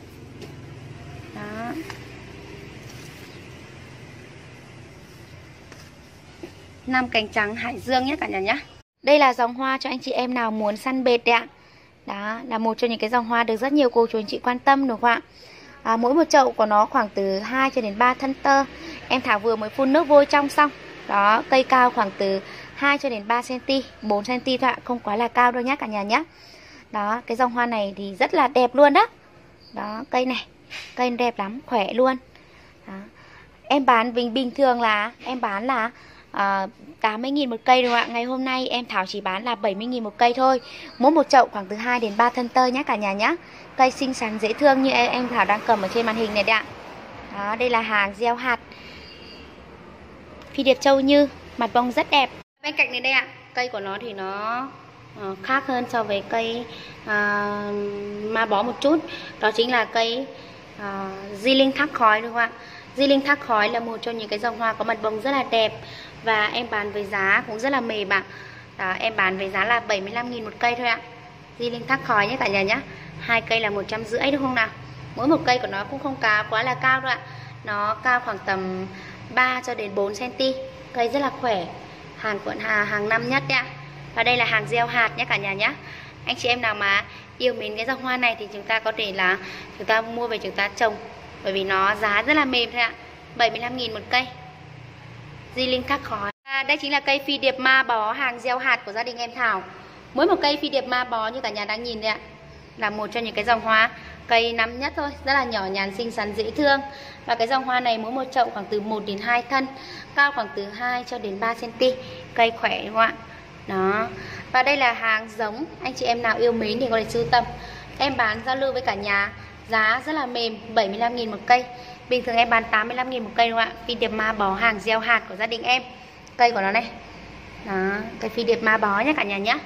Đó. Năm cánh trắng Hải Dương nhé cả nhà nhé. Đây là dòng hoa cho anh chị em nào muốn săn bệt đấy ạ. Đó là một trong những cái dòng hoa được rất nhiều cô chú anh chị quan tâm đúng không ạ? Mỗi một chậu của nó khoảng từ 2 cho đến 3 thân tơ. Em Thảo vừa mới phun nước vôi trong xong. Đó, cây cao khoảng từ 2 cho đến 3 cm, 4 cm thôi ạ, không quá là cao đâu nhé cả nhà nhé. Đó, cái dòng hoa này thì rất là đẹp luôn đó. Đó, cây này, cây đẹp lắm, khỏe luôn. Đó. Em bán bình thường là em bán là 80.000 một cây đúng không ạ? Ngày hôm nay em Thảo chỉ bán là 70.000 một cây thôi. Mỗi một chậu khoảng từ 2 đến 3 thân tơ nhé cả nhà nhé. Cây xinh xắn dễ thương như em Thảo đang cầm ở trên màn hình này đấy ạ. Đó, đây là hàng gieo hạt phi điệp Châu Như, mặt bông rất đẹp. Bên cạnh này đây ạ, cây của nó thì nó khác hơn so với cây ma bó một chút. Đó chính là cây Di Linh Thác Khói đúng không ạ? Di Linh Thác Khói là một trong những cái dòng hoa có mặt bông rất là đẹp. Và em bán với giá cũng rất là mềm ạ. Đó, em bán với giá là 75.000 một cây thôi ạ. Di Linh Thác Khói nhé cả nhà nhé. 2 cây là 150 đúng không nào? Mỗi một cây của nó cũng không quá là cao đâu ạ. Nó cao khoảng tầm 3 cho đến 4 cm. Cây rất là khỏe. Hàng năm nhất đấy ạ. Và đây là hàng gieo hạt nhé cả nhà nhé. Anh chị em nào mà yêu mến cái dòng hoa này thì chúng ta có thể là chúng ta mua về chúng ta trồng. Bởi vì nó giá rất là mềm thôi ạ. 75.000 một cây. Di Linh Thác Khói. Đây chính là cây phi điệp ma bó hàng gieo hạt của gia đình em Thảo. Mỗi một cây phi điệp ma bó như cả nhà đang nhìn đây ạ, là một trong những cái dòng hoa cây năm nhất thôi, rất là nhỏ nhắn xinh xắn dễ thương. Và cái dòng hoa này mỗi một chậu khoảng từ 1 đến 2 thân, cao khoảng từ 2 cho đến 3 cm. Cây khỏe đúng không ạ? Đó. Và đây là hàng giống, anh chị em nào yêu mến thì có thể sưu tầm. Em bán giao lưu với cả nhà, giá rất là mềm, 75.000 một cây. Bình thường em bán 85.000 một cây đúng không ạ? Phi điệp ma bó hàng gieo hạt của gia đình em. Cây của nó này. Đó, cây phi điệp ma bó nhé cả nhà nhé.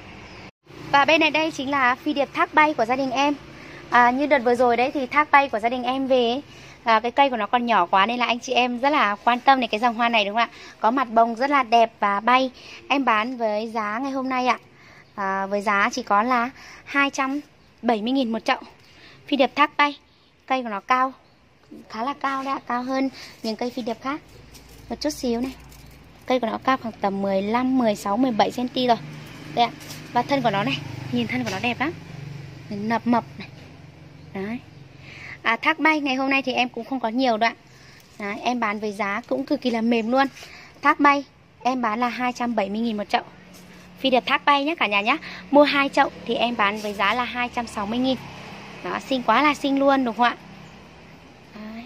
Và bên này đây chính là phi điệp thác bay của gia đình em. Như đợt vừa rồi đấy thì thác bay của gia đình em về cái cây của nó còn nhỏ quá nên là anh chị em rất là quan tâm đến cái dòng hoa này đúng không ạ? Có mặt bông rất là đẹp và bay. Em bán với giá ngày hôm nay ạ, với giá chỉ có là 270.000 một chậu. Phi điệp thác bay. Cây của nó cao, khá là cao đấy ạ, cao hơn những cây phi điệp khác một chút xíu này. Cây của nó cao khoảng tầm 15, 16, 17 cm rồi. Đây ạ. Và thân của nó này, nhìn thân của nó đẹp lắm. Nập mập này. Đấy. Thác bay ngày hôm nay thì em cũng không có nhiều đâu ạ. Đấy, em bán với giá cũng cực kỳ là mềm luôn. Thác bay em bán là 270.000 một chậu. Phi điệp thác bay nhé cả nhà nhé. Mua 2 chậu thì em bán với giá là 260.000. Đó, xinh quá là xinh luôn đúng không ạ? Đấy.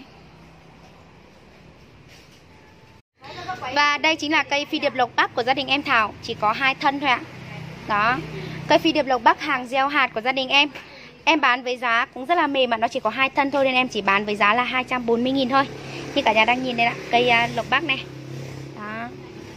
Và đây chính là cây phi điệp lộc bắc của gia đình em Thảo, chỉ có 2 thân thôi ạ. Đó, cây phi điệp lộc bắc hàng gieo hạt của gia đình em. Em bán với giá cũng rất là mềm mà nó chỉ có 2 thân thôi nên em chỉ bán với giá là 240.000 thôi. Như cả nhà đang nhìn đây ạ, cây lộc bắc này. Đó.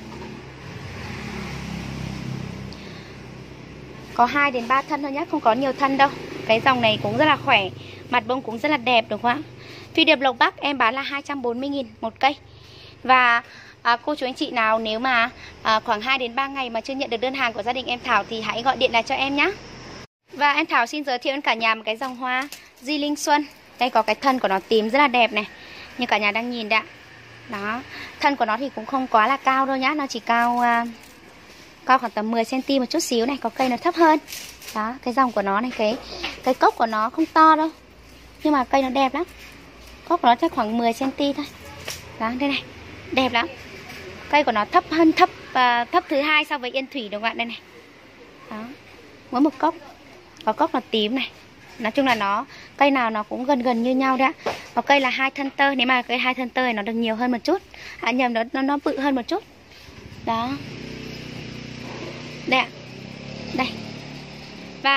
Có 2 đến 3 thân thôi nhé, không có nhiều thân đâu. Cái dòng này cũng rất là khỏe, mặt bông cũng rất là đẹp đúng không ạ? Phi điệp lộc bắc em bán là 240.000 một cây. Và cô chú anh chị nào nếu mà khoảng 2 đến 3 ngày mà chưa nhận được đơn hàng của gia đình em Thảo thì hãy gọi điện lại cho em nhé. Và em Thảo xin giới thiệu đến cả nhà một cái dòng hoa Di Linh Xuân. Đây có cái thân của nó tím rất là đẹp này, như cả nhà đang nhìn đấy ạ. Đó, thân của nó thì cũng không quá là cao đâu nhá, nó chỉ cao khoảng tầm 10 cm một chút xíu này, có cây nó thấp hơn. Đó, cái dòng của nó này, cái cốc của nó không to đâu, nhưng mà cây nó đẹp lắm. Cốc của nó chắc khoảng 10 cm thôi. Đó, đây này, đẹp lắm. Cây của nó thấp hơn, thấp thứ 2 so với Yên Thủy đúng không ạ? Đây này. Đó, mỗi một cốc, có cốc là tím này. Nói chung là nó cây nào nó cũng gần như nhau đấy ạ. Có cây là 2 thân tơ, nếu mà cây 2 thân tơ này nó được nhiều hơn một chút. Nhầm, nó bự hơn một chút. Đó. Đây ạ. Đây. Và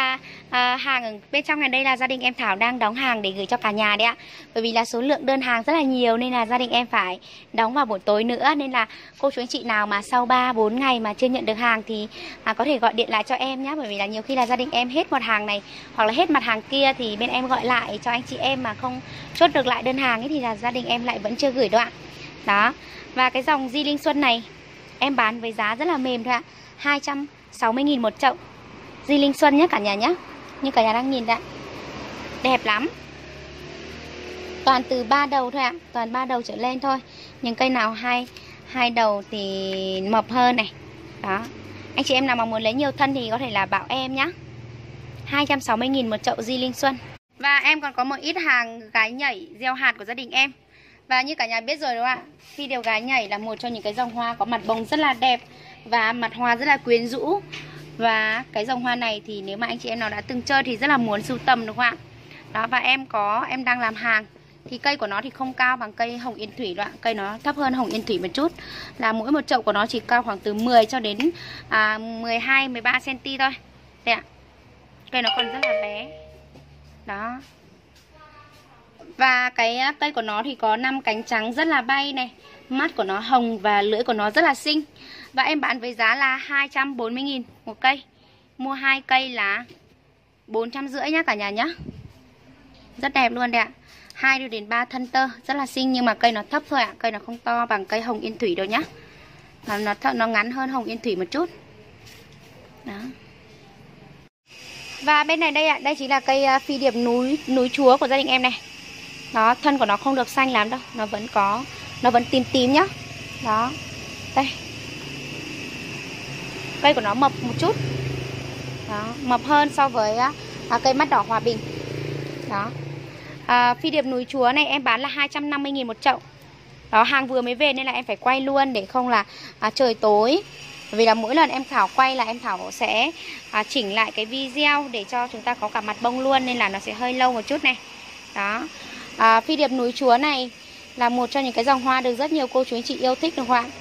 Hàng ở bên trong này đây là gia đình em Thảo đang đóng hàng để gửi cho cả nhà đấy ạ. Bởi vì là số lượng đơn hàng rất là nhiều nên là gia đình em phải đóng vào buổi tối nữa. Nên là cô chú anh chị nào mà sau 3-4 ngày mà chưa nhận được hàng thì có thể gọi điện lại cho em nhé. Bởi vì là nhiều khi là gia đình em hết mặt hàng này hoặc là hết mặt hàng kia thì bên em gọi lại cho anh chị em mà không chốt được lại đơn hàng ấy thì là gia đình em lại vẫn chưa gửi đâu ạ. Đó. Và cái dòng Di Linh Xuân này em bán với giá rất là mềm thôi ạ. 260.000 một chậu Di Linh Xuân nhé cả nhà nhé. Như cả nhà đang nhìn đấy ạ. Đẹp lắm. Toàn từ 3 đầu thôi ạ. Toàn 3 đầu trở lên thôi. Những cây nào hai đầu thì mập hơn này. Đó. Anh chị em nào mà muốn lấy nhiều thân thì có thể là bảo em nhé. 260.000 một chậu Di Linh Xuân. Và em còn có một ít hàng gái nhảy gieo hạt của gia đình em. Và như cả nhà biết rồi đúng không ạ? Phi điều gái nhảy là một trong những cái dòng hoa có mặt bông rất là đẹp và mặt hoa rất là quyến rũ. Và cái dòng hoa này thì nếu mà anh chị em nào đã từng chơi thì rất là muốn sưu tầm đúng không ạ? Đó, và em đang làm hàng. Thì cây của nó thì không cao bằng cây hồng yên thủy đâu ạ. Cây nó thấp hơn hồng yên thủy một chút. Là mỗi một chậu của nó chỉ cao khoảng từ 10 cho đến 12-13 cm thôi. Đây ạ. Cây nó còn rất là bé. Đó. Và cái cây của nó thì có 5 cánh trắng rất là bay này. Mắt của nó hồng và lưỡi của nó rất là xinh. Và em bán với giá là 240.000 một cây. Mua 2 cây là 450 nhá cả nhà nhá. Rất đẹp luôn đấy ạ. 2 đến 3 thân tơ, rất là xinh nhưng mà cây nó thấp thôi ạ. Cây nó không to bằng cây hồng yên thủy đâu nhá. Nó ngắn hơn hồng yên thủy một chút. Đó. Và bên này đây ạ, đây chính là cây phi điệp núi chúa của gia đình em này. Đó, thân của nó không được xanh lắm đâu, nó vẫn tím tím nhá. Đó. Đây. Cây của nó mập một chút. Đó, mập hơn so với cây mắt đỏ hòa bình. Đó. Phi điệp núi chúa này em bán là 250.000 một chậu. Đó, hàng vừa mới về nên là em phải quay luôn để không là trời tối. Vì là mỗi lần em Thảo quay là em Thảo sẽ chỉnh lại cái video để cho chúng ta có cả mặt bông luôn nên là nó sẽ hơi lâu một chút này. Đó. Phi điệp núi chúa này là một trong những cái dòng hoa được rất nhiều cô chú anh chị yêu thích đúng không ạ?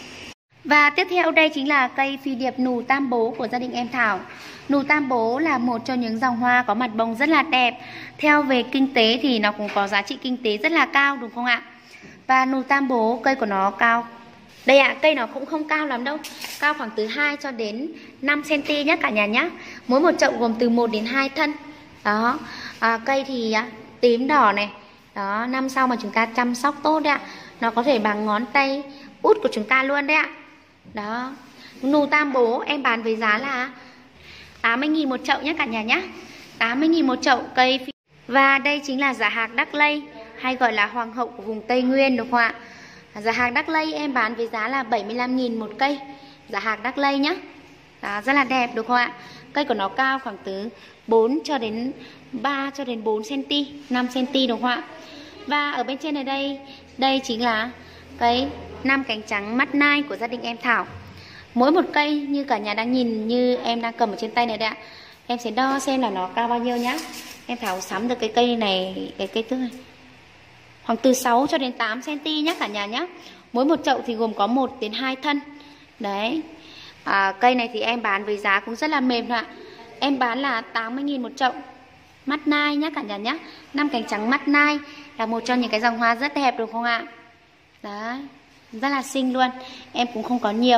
Và tiếp theo đây chính là cây phi điệp nù tam bố của gia đình em Thảo. Nù tam bố là một trong những dòng hoa có mặt bông rất là đẹp. Theo về kinh tế thì nó cũng có giá trị kinh tế rất là cao đúng không ạ? Và nù tam bố cây của nó cao. Đây ạ, cây nó cũng không cao lắm đâu. Cao khoảng từ 2 cho đến 5 cm nhé cả nhà nhé. Mỗi một chậu gồm từ 1 đến 2 thân. Đó. Cây thì tím đỏ này. Đó, năm sau mà chúng ta chăm sóc tốt đấy ạ. Nó có thể bằng ngón tay út của chúng ta luôn đấy ạ. Đó. Nù tam bố em bán với giá là 80.000 một chậu nhé cả nhà nhé. 80.000 một chậu cây. Và đây chính là giả hạc Đắc Lây, hay gọi là hoàng hậu của vùng Tây Nguyên đúng không ạ? Giả hạc Đắc Lây em bán với giá là 75.000 một cây. Giả hạc Đắc Lây nhé. Đó, rất là đẹp đúng không ạ? Cây của nó cao khoảng từ 4 cho đến 3 cho đến 4 cm, 5 cm đúng không ạ? Và ở bên trên này đây chính là cây 5 cánh trắng mắt nai của gia đình em Thảo. Mỗi một cây như cả nhà đang nhìn, như em đang cầm ở trên tay này đấy ạ. Em sẽ đo xem là nó cao bao nhiêu nhá. Em Thảo sắm được cái cây này, cái cây thứ này khoảng từ 6 cho đến 8 cm nhé cả nhà nhé. Mỗi một chậu thì gồm có 1 đến 2 thân. Đấy. Cây này thì em bán với giá cũng rất là mềm thôi ạ. Em bán là 80.000 một chậu. Mắt nai nhé cả nhà nhé. 5 cánh trắng mắt nai là một trong những cái dòng hoa rất đẹp đúng không ạ? Đấy. Rất là xinh luôn. Em cũng không có nhiều.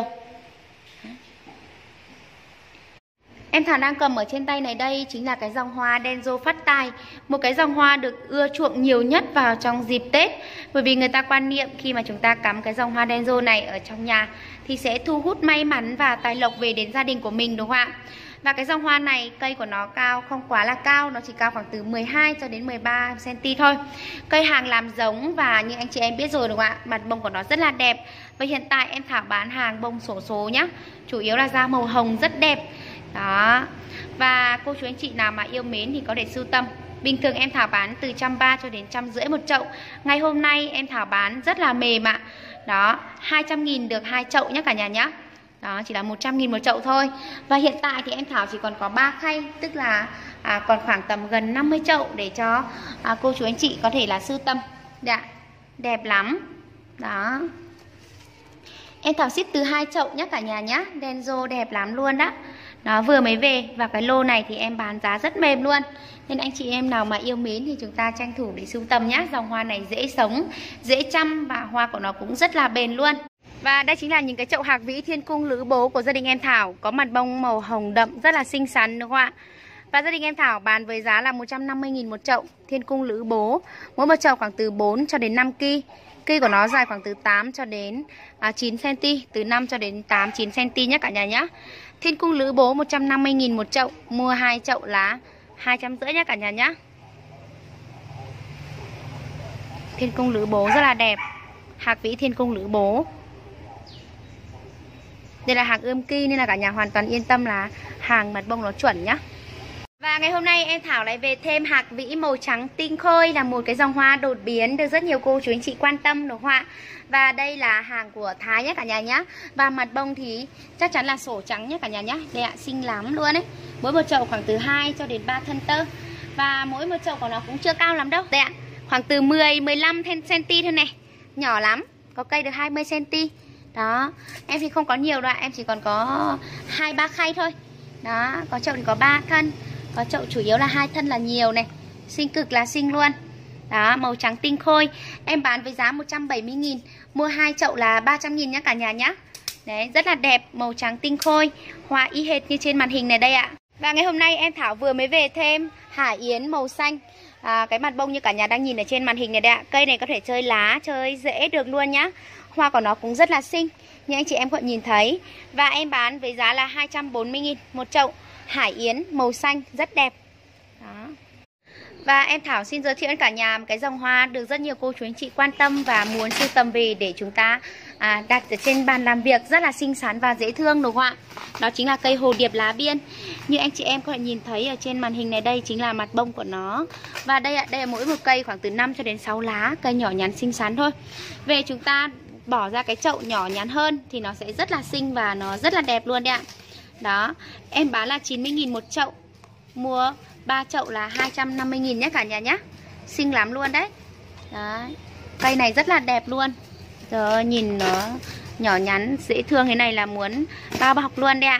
Em Thảo đang cầm ở trên tay này đây chính là cái dòng hoa Denso phát tài. Một cái dòng hoa được ưa chuộng nhiều nhất vào trong dịp Tết. Bởi vì người ta quan niệm khi mà chúng ta cắm cái dòng hoa Denso này ở trong nhà thì sẽ thu hút may mắn và tài lộc về đến gia đình của mình đúng không ạ? Và cái dòng hoa này cây của nó cao không quá là cao, nó chỉ cao khoảng từ 12 cho đến 13 cm thôi. Cây hàng làm giống và như anh chị em biết rồi đúng không ạ? Mặt bông của nó rất là đẹp. Và hiện tại em Thảo bán hàng bông xổ số nhá. Chủ yếu là da màu hồng rất đẹp. Đó. Và cô chú anh chị nào mà yêu mến thì có thể sưu tầm. Bình thường em Thảo bán từ 130 cho đến 150 một chậu. Ngày hôm nay em Thảo bán rất là mềm ạ. Đó, 200.000 được 2 chậu nhé cả nhà nhé. Đó, chỉ là 100.000 một chậu thôi. Và hiện tại thì em Thảo chỉ còn có 3 khay, tức là còn khoảng tầm gần 50 chậu để cho cô chú anh chị có thể là sưu tầm. Dạ, đẹp lắm. Đó. Em Thảo ship từ 2 chậu nhé cả nhà nhé. Denso đẹp lắm luôn đó. Nó vừa mới về và cái lô này thì em bán giá rất mềm luôn. Nên anh chị em nào mà yêu mến thì chúng ta tranh thủ để sưu tầm nhá. Dòng hoa này dễ sống, dễ chăm và hoa của nó cũng rất là bền luôn. Và đây chính là những cái chậu hạc vĩ thiên cung lữ bố của gia đình em Thảo. Có mặt bông màu hồng đậm rất là xinh xắn đúng không ạ? Và gia đình em Thảo bán với giá là 150.000 một chậu thiên cung lữ bố. Mỗi một chậu khoảng từ 4 cho đến 5 ki. Cây của nó dài khoảng từ 8 cho đến 9 cm, từ 5 cho đến 8 9 cm nhé cả nhà nhé. Thiên cung lữ bố 150.000 một chậu, mua 2 chậu là 250 nhé cả nhà nhé. Thiên cung lữ bố rất là đẹp. Hạc vĩ thiên cung lữ bố. Đây là hàng ươm ki nên là cả nhà hoàn toàn yên tâm là hàng mặt bông nó chuẩn nhá. Và ngày hôm nay em Thảo lại về thêm hạc vĩ màu trắng tinh khôi, là một cái dòng hoa đột biến được rất nhiều cô chú anh chị quan tâm đúng không ạ? Và đây là hàng của Thái nhé cả nhà nhé. Và mặt bông thì chắc chắn là sổ trắng nhé cả nhà nhé. Đây ạ, xinh lắm luôn đấy. Mỗi một chậu khoảng từ 2 cho đến 3 thân tơ. Và mỗi một chậu của nó cũng chưa cao lắm đâu. Đây ạ, khoảng từ 10-15 cm thôi này. Nhỏ lắm, có cây được 20 cm. Đó, em thì không có nhiều đâu ạ, em chỉ còn có 2-3 khay thôi. Đó, có chậu thì có 3 thân. Có chậu chủ yếu là 2 thân là nhiều này. Xinh cực là xinh luôn. Đó, màu trắng tinh khôi. Em bán với giá 170.000. Mua 2 chậu là 300.000 nhé cả nhà nhé. Đấy, rất là đẹp, màu trắng tinh khôi. Hoa y hệt như trên màn hình này đây ạ. Và ngày hôm nay em Thảo vừa mới về thêm hải yến màu xanh. Cái mặt bông như cả nhà đang nhìn ở trên màn hình này đây ạ. Cây này có thể chơi lá, chơi rễ được luôn nhá. Hoa của nó cũng rất là xinh như anh chị em có nhìn thấy. Và em bán với giá là 240.000 một chậu hải yến màu xanh rất đẹp. Đó. Và em Thảo xin giới thiệu đến cả nhà một cái dòng hoa được rất nhiều cô chú anh chị quan tâm và muốn sưu tầm về để chúng ta đặt ở trên bàn làm việc, rất là xinh xắn và dễ thương đúng không ạ? Đó chính là cây hồ điệp lá biên. Như anh chị em có thể nhìn thấy ở trên màn hình này, đây chính là mặt bông của nó. Và đây ạ, đây là mỗi một cây khoảng từ 5 cho đến 6 lá, cây nhỏ nhắn xinh xắn thôi. Về chúng ta bỏ ra cái chậu nhỏ nhắn hơn thì nó sẽ rất là xinh và nó rất là đẹp luôn đấy ạ. Đó, em bán là 90.000 một chậu. Mua 3 chậu là 250.000 nhé cả nhà nhé. Xinh lắm luôn đấy. Đấy. Cây này rất là đẹp luôn. Giờ nhìn nó nhỏ nhắn, dễ thương thế này là muốn bao bọc luôn đấy ạ.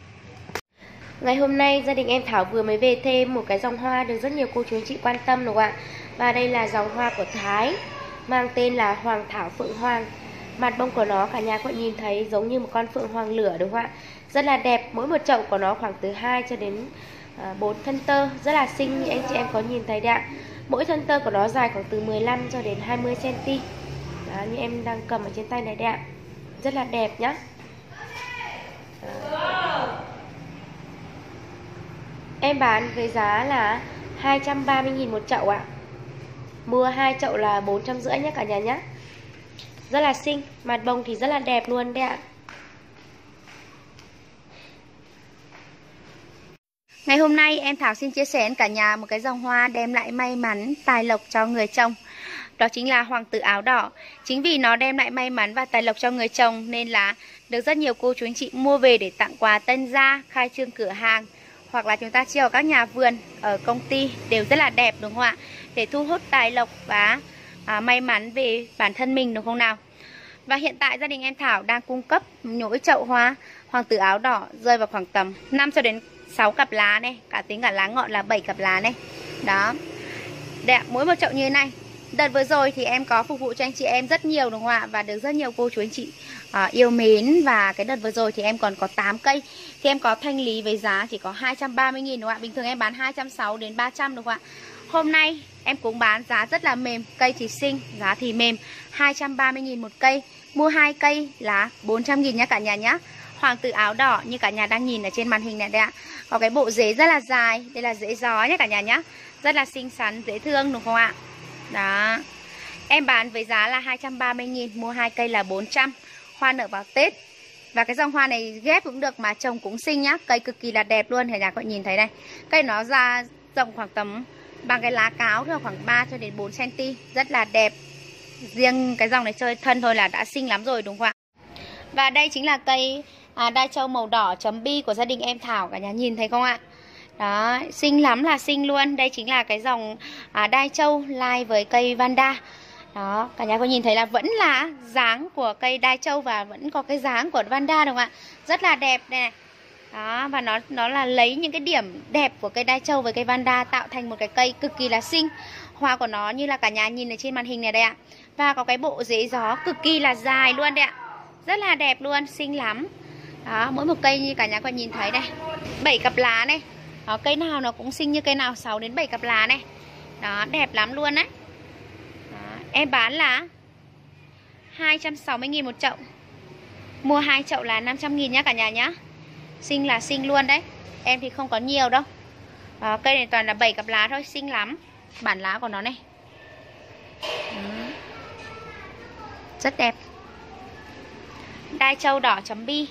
Ngày hôm nay gia đình em Thảo vừa mới về thêm một cái dòng hoa được rất nhiều cô chú anh chị quan tâm đúng không ạ? Và đây là dòng hoa của Thái, mang tên là Hoàng Thảo Phượng Hoàng. Mặt bông của nó cả nhà có nhìn thấy giống như một con phượng hoàng lửa đúng không ạ? Rất là đẹp, mỗi một chậu của nó khoảng từ 2 cho đến 4 thân tơ, rất là xinh như anh chị em có nhìn thấy đấy ạ. Mỗi thân tơ của nó dài khoảng từ 15 cho đến 20 cm. Đó, như em đang cầm ở trên tay này đấy ạ. Rất là đẹp nhá. Em bán với giá là 230.000 một chậu ạ. Mua 2 chậu là 450 nhé cả nhà nhé. Rất là xinh, mặt bông thì rất là đẹp luôn đấy ạ. Ngày hôm nay em Thảo xin chia sẻ với cả nhà một cái dòng hoa đem lại may mắn, tài lộc cho người trồng. Đó chính là hoàng tử áo đỏ. Chính vì nó đem lại may mắn và tài lộc cho người trồng nên là được rất nhiều cô chú anh chị mua về để tặng quà tân gia, khai trương cửa hàng, hoặc là chúng ta treo ở các nhà vườn, ở công ty đều rất là đẹp đúng không ạ? Để thu hút tài lộc và may mắn về bản thân mình đúng không nào? Và hiện tại gia đình em Thảo đang cung cấp mỗi chậu hoa hoàng tử áo đỏ rơi vào khoảng tầm 5 cho đến 6 cặp lá này, cả tính cả lá ngọn là 7 cặp lá này. Đó. Đẹp, mỗi một chậu như thế này. Đợt vừa rồi thì em có phục vụ cho anh chị em rất nhiều đúng không ạ? Và được rất nhiều cô chú anh chị yêu mến. Và cái đợt vừa rồi thì em còn có 8 cây. Thì em có thanh lý với giá chỉ có 230.000 đúng không ạ? Bình thường em bán 260 đến 300 đúng không ạ? Hôm nay em cũng bán giá rất là mềm. Cây thì xinh, giá thì mềm, 230.000 một cây. Mua 2 cây là 400.000 nhé cả nhà nhé. Hoàng tử áo đỏ như cả nhà đang nhìn ở trên màn hình này đấy ạ. Có cái bộ rễ rất là dài. Đây là rễ gió nhé cả nhà nhé. Rất là xinh xắn, dễ thương đúng không ạ? Đó. Em bán với giá là 230.000. Mua 2 cây là 400. Hoa nở vào Tết. Và cái dòng hoa này ghép cũng được mà trồng cũng xinh nhá. Cây cực kỳ là đẹp luôn. Cả nhà có nhìn thấy đây. Cây nó ra rộng khoảng tầm bằng cái lá cáo thôi, khoảng 3 cho đến 4 cm. Rất là đẹp. Riêng cái dòng này chơi thân thôi là đã xinh lắm rồi đúng không ạ? Và đây chính là cây đai châu màu đỏ chấm bi của gia đình em Thảo. Cả nhà nhìn thấy không ạ? Đó, xinh lắm là xinh luôn. Đây chính là cái dòng đai châu lai với cây Vanda. Đó, cả nhà có nhìn thấy là vẫn là dáng của cây đai châu và vẫn có cái dáng của Vanda đúng không ạ? Rất là đẹp này. Đó, và nó là lấy những cái điểm đẹp của cây đai trâu với cây Vanda tạo thành một cái cây cực kỳ là xinh. Hoa của nó như là cả nhà nhìn ở trên màn hình này đây ạ. Và có cái bộ rễ gió cực kỳ là dài luôn đấy ạ. Rất là đẹp luôn, xinh lắm. Đó, mỗi một cây như cả nhà có nhìn thấy đây, 7 cặp lá này. Đó, cây nào nó cũng xinh như cây nào, 6 đến 7 cặp lá này. Đó, đẹp lắm luôn đấy. Đó, em bán là 260.000 một chậu. Mua 2 chậu là 500.000 nhá cả nhà nhá. Xinh là xinh luôn đấy. Em thì không có nhiều đâu. Đó, cây này toàn là 7 cặp lá thôi, xinh lắm. Bản lá của nó này. Đó. Rất đẹp. Đai trâu đỏ chấm bi.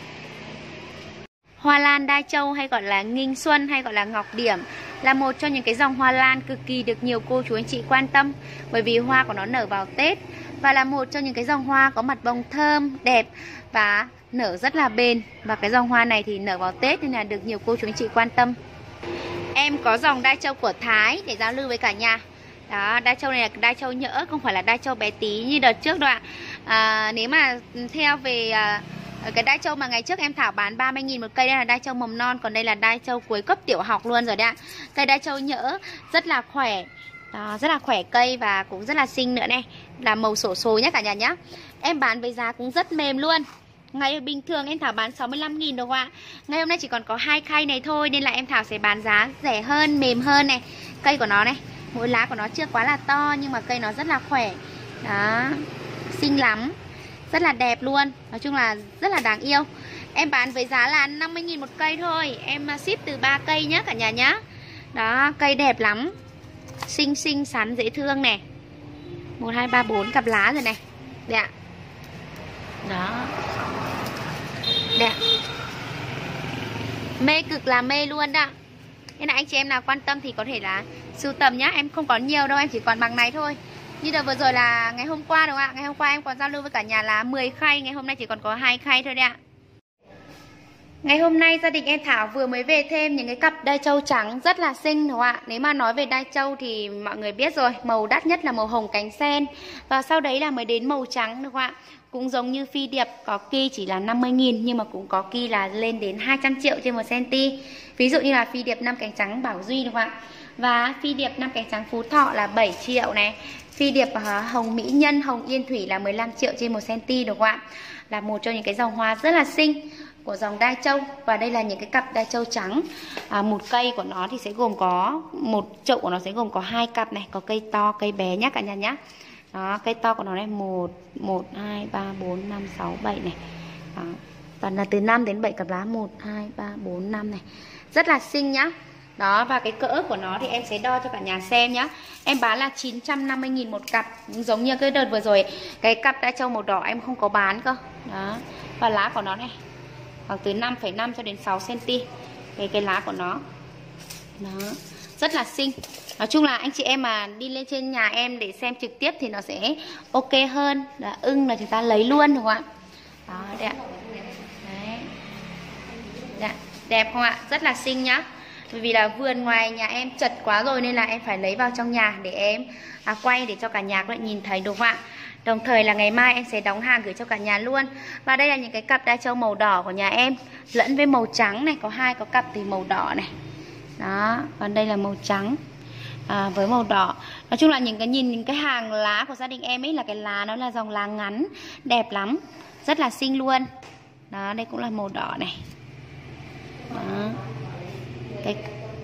Hoa lan đai trâu hay gọi là nghinh xuân hay gọi là ngọc điểm là một trong những cái dòng hoa lan cực kỳ được nhiều cô chú anh chị quan tâm, bởi vì hoa của nó nở vào Tết và là một trong những cái dòng hoa có mặt bông thơm, đẹp và nở rất là bền. Và cái dòng hoa này thì nở vào Tết nên là được nhiều cô chú anh chị quan tâm. Em có dòng đai trâu của Thái để giao lưu với cả nhà. Đó, đai trâu này là đai trâu nhỡ, không phải là đai trâu bé tí như đợt trước đâu ạ. Nếu mà theo về cái đai trâu mà ngày trước em Thảo bán 30.000 một cây, đây là đai trâu mầm non, còn đây là đai trâu cuối cấp tiểu học luôn rồi đấy ạ. Cây đai trâu nhỡ rất là khỏe. Đó, rất là khỏe cây và cũng rất là xinh nữa này. Là màu xổ số nhé cả nhà nhé. Em bán với giá cũng rất mềm luôn. Ngày bình thường em Thảo bán 65.000 đâu ạ. Ngày hôm nay chỉ còn có 2 khay này thôi nên là em Thảo sẽ bán giá rẻ hơn, mềm hơn này. Cây của nó này, mỗi lá của nó chưa quá là to nhưng mà cây nó rất là khỏe. Đó, xinh lắm, rất là đẹp luôn. Nói chung là rất là đáng yêu. Em bán với giá là 50.000 một cây thôi. Em ship từ 3 cây nhé cả nhà nhé. Đó, cây đẹp lắm, xinh xinh xắn dễ thương này. 1, 2, 3, 4 cặp lá rồi này. Đấy ạ. Đó, đẹp, mê cực là mê luôn đó. Nên là anh chị em nào quan tâm thì có thể là sưu tầm nhá. Em không có nhiều đâu, em chỉ còn bằng này thôi. Như đợt vừa rồi là ngày hôm qua đúng không ạ? Ngày hôm qua em còn giao lưu với cả nhà là 10 khay. Ngày hôm nay chỉ còn có 2 khay thôi đấy ạ. Ngày hôm nay gia đình em Thảo vừa mới về thêm những cái cặp đai trâu trắng rất là xinh đúng không ạ? Nếu mà nói về đai trâu thì mọi người biết rồi, màu đắt nhất là màu hồng cánh sen. Và sau đấy là mới đến màu trắng đúng không ạ? Cũng giống như phi điệp, có ki chỉ là 50.000 nhưng mà cũng có ki là lên đến 200 triệu trên 1 cm. Ví dụ như là phi điệp 5 cánh trắng Bảo Duy đúng không ạ? Và phi điệp 5 cánh trắng Phú Thọ là 7 triệu này. Phi điệp hồng Mỹ Nhân, hồng Yên Thủy là 15 triệu trên 1 cm đúng không ạ? Là một trong những cái dòng hoa rất là xinh của dòng đai trâu. Và đây là những cái cặp đai trâu trắng. Một cây của nó thì sẽ gồm có, một chậu của nó sẽ gồm có 2 cặp này, có cây to, cây bé nhá cả nhà nhá. Đó, cây to của nó này 1, 2, 3, 4, 5, 6, 7 này. Đó, toàn là từ 5 đến 7 cặp lá, 1, 2, 3, 4, 5 này. Rất là xinh nhá. Đó, và cái cỡ của nó thì em sẽ đo cho cả nhà xem nhá. Em bán là 950.000 một cặp. Giống như cái đợt vừa rồi, cái cặp đai trâu màu đỏ em không có bán cơ. Đó, và lá của nó này khoảng từ 5,5 cho đến 6 cm. Cái lá của nó. Đó, rất là xinh. Nói chung là anh chị em mà đi lên trên nhà em để xem trực tiếp thì nó sẽ ok hơn. Là ưng là chúng ta lấy luôn đúng không ạ? Đó, đẹp. Đấy. Đấy, đẹp không ạ? Rất là xinh nhá. Bởi vì là vườn ngoài nhà em chật quá rồi nên là em phải lấy vào trong nhà để em quay để cho cả nhà các bạn nhìn thấy đúng không ạ? Đồng thời là ngày mai em sẽ đóng hàng gửi cho cả nhà luôn. Và đây là những cái cặp đai trâu màu đỏ của nhà em lẫn với màu trắng này, có 2 có cặp thì màu đỏ này. Đó, còn đây là màu trắng với màu đỏ. Nói chung là nhìn những cái hàng lá của gia đình em ấy là cái lá nó là dòng lá ngắn, đẹp lắm, rất là xinh luôn. Đó, đây cũng là màu đỏ này. Đó. Đây.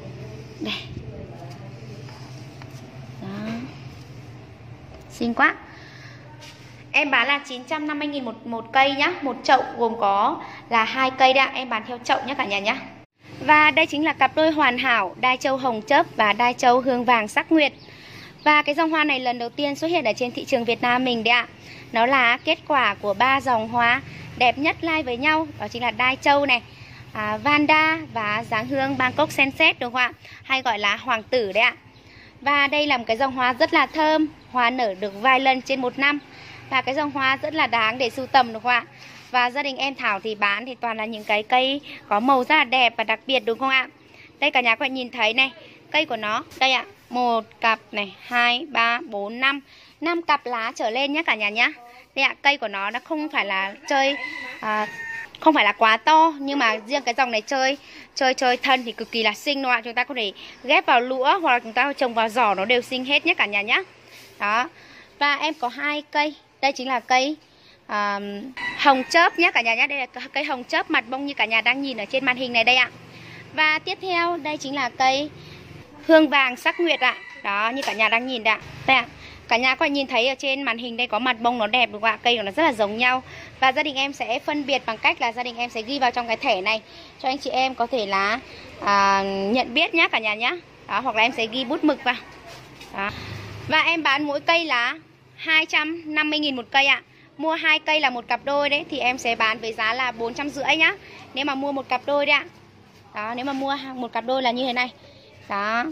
Đó. Xinh quá. Em bán là 950.000 một cây nhá. Một chậu gồm có là 2 cây đã. Em bán theo chậu nhá cả nhà nhá. Và đây chính là cặp đôi hoàn hảo đai trâu hồng chớp và đai trâu hương vàng sắc nguyệt. Và cái dòng hoa này lần đầu tiên xuất hiện ở trên thị trường Việt Nam mình đấy ạ. Nó là kết quả của 3 dòng hoa đẹp nhất lai với nhau. Đó chính là đai trâu này, Vanda và dáng hương Bangkok Sunset đúng không ạ? Hay gọi là hoàng tử đấy ạ. Và đây là một cái dòng hoa rất là thơm. Hoa nở được vài lần trên 1 năm. Và cái dòng hoa rất là đáng để sưu tầm đúng không ạ? Và gia đình em Thảo thì bán thì toàn là những cái cây có màu rất là đẹp và đặc biệt đúng không ạ? Đây cả nhà các bạn nhìn thấy này, cây của nó, đây ạ, 1 cặp này, 2, 3, 4, 5 cặp lá trở lên nhé cả nhà nhé. Đây ạ, cây của nó không phải là chơi không phải là quá to, nhưng mà riêng cái dòng này chơi thân thì cực kỳ là xinh luôn ạ. Chúng ta có thể ghép vào lũa hoặc là chúng ta trồng vào giỏ, nó đều xinh hết nhé cả nhà nhé. Đó. Và em có 2 cây. Đây chính là cây hồng chớp nhé cả nhà nhé. Đây là cây hồng chớp mặt bông như cả nhà đang nhìn ở trên màn hình này đây ạ. Và tiếp theo đây chính là cây hương vàng sắc nguyệt ạ. Đó, như cả nhà đang nhìn đây ạ. Đây ạ. Cả nhà có nhìn thấy ở trên màn hình đây có mặt bông nó đẹp đúng không ạ? Cây của nó rất là giống nhau. Và gia đình em sẽ phân biệt bằng cách là gia đình em sẽ ghi vào trong cái thẻ này cho anh chị em có thể là nhận biết nhá cả nhà nhá. Đó, hoặc là em sẽ ghi bút mực vào. Đó. Và em bán mỗi cây là 250.000 một cây ạ. Mua 2 cây là một cặp đôi đấy thì em sẽ bán với giá là 450 nhá. Nếu mà mua một cặp đôi đấy ạ. Đó, nếu mà mua một cặp đôi là như thế này. Đó.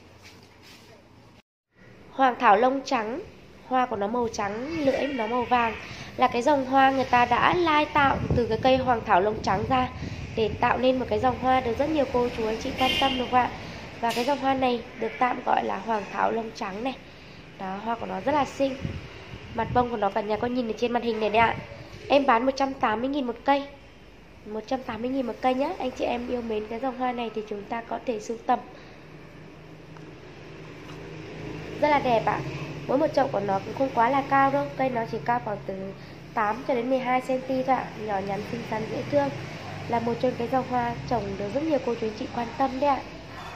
Hoàng thảo lông trắng, hoa của nó màu trắng, lưỡi nó màu vàng, là cái dòng hoa người ta đã lai tạo từ cái cây hoàng thảo lông trắng ra để tạo nên một cái dòng hoa được rất nhiều cô chú anh chị quan tâm đúng không ạ? Và cái dòng hoa này được tạm gọi là hoàng thảo lông trắng này. Đó, hoa của nó rất là xinh. Mặt bông của nó cả nhà có nhìn ở trên màn hình này đấy ạ. Em bán 180.000 một cây. 180.000 một cây nhé. Anh chị em yêu mến cái dòng hoa này thì chúng ta có thể sưu tầm. Rất là đẹp ạ. Mỗi một chậu của nó cũng không quá là cao đâu. Cây nó chỉ cao khoảng từ 8 cho đến 12 cm thôi ạ. Nhỏ nhắn xinh xắn dễ thương. Là một trong cái dòng hoa trồng được rất nhiều cô chú anh chị quan tâm đấy ạ.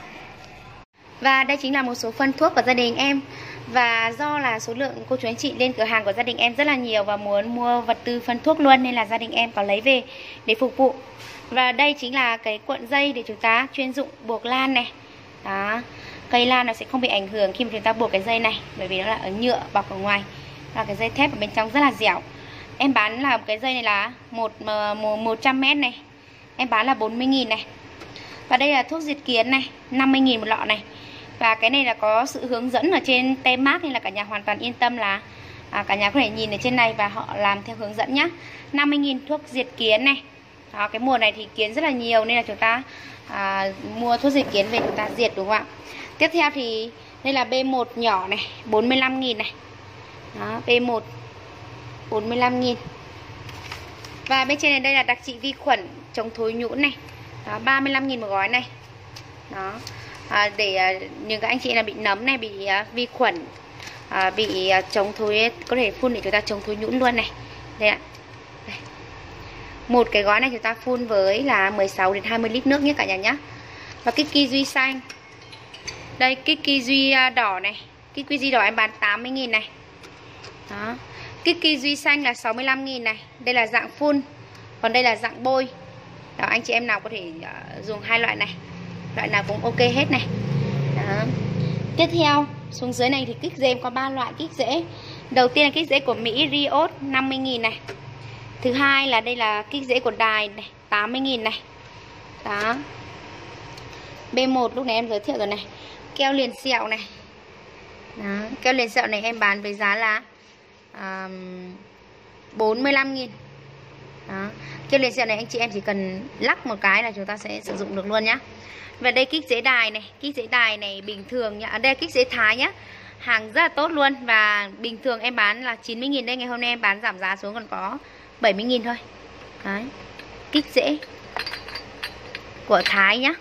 Và đây chính là một số phân thuốc của gia đình em. Và do là số lượng cô chú anh chị lên cửa hàng của gia đình em rất là nhiều và muốn mua vật tư phân thuốc luôn, nên là gia đình em có lấy về để phục vụ. Và đây chính là cái cuộn dây để chúng ta chuyên dụng buộc lan này. Đó. Cây lan nó sẽ không bị ảnh hưởng khi mà chúng ta buộc cái dây này, bởi vì nó là ở nhựa bọc ở ngoài. Và cái dây thép ở bên trong rất là dẻo. Em bán là cái dây này là 100m này. Em bán là 40.000 này. Và đây là thuốc diệt kiến này, 50.000 một lọ này. Và cái này là có sự hướng dẫn ở trên tem mác nên là cả nhà hoàn toàn yên tâm là cả nhà có thể nhìn ở trên này và họ làm theo hướng dẫn nhá. 50.000 thuốc diệt kiến này. Đó, cái mùa này thì kiến rất là nhiều nên là chúng ta mua thuốc diệt kiến về chúng ta diệt đúng không ạ? Tiếp theo thì đây là B1 nhỏ này, 45.000 này. Đó, B1 45.000. Và bên trên này đây là đặc trị vi khuẩn chống thối nhũn này. Đó, 35.000 một gói này. Đó. Để những các anh chị là bị nấm này, bị vi khuẩn, bị chống thối, có thể phun để chúng ta chống thối nhũn luôn này. Đây ạ. Đây. Một cái gói này chúng ta phun với là 16 đến 20 lít nước nhé cả nhà nhé. Và Kiki Duy xanh. Đây Kiki Duy đỏ này. Kiki Duy đỏ em bán 80.000 này. Đó. Kiki Duy xanh là 65.000 này. Đây là dạng phun, còn đây là dạng bôi. Đó, anh chị em nào có thể dùng hai loại này. Loại nào cũng ok hết này. Đó. Tiếp theo xuống dưới này thì kích rễ em có 3 loại kích rễ. Đầu tiên là kích rễ của Mỹ Riot 50.000 này. Thứ hai là đây là kích rễ của Đài này, 80.000 này. Đó. B1 lúc này em giới thiệu rồi này. Keo liền sẹo này. Đó. Keo liền sẹo này em bán với giá là 45.000. Đó. Keo liền sẹo này anh chị em chỉ cần lắc một cái là chúng ta sẽ sử dụng được luôn nhá. Và đây kích rễ Đài này. Kích rễ Đài này bình thường nhá. Đây kích rễ Thái nhá. Hàng rất là tốt luôn. Và bình thường em bán là 90.000. Đây ngày hôm nay em bán giảm giá xuống còn có 70.000 thôi. Đấy. Kích rễ của Thái nhá.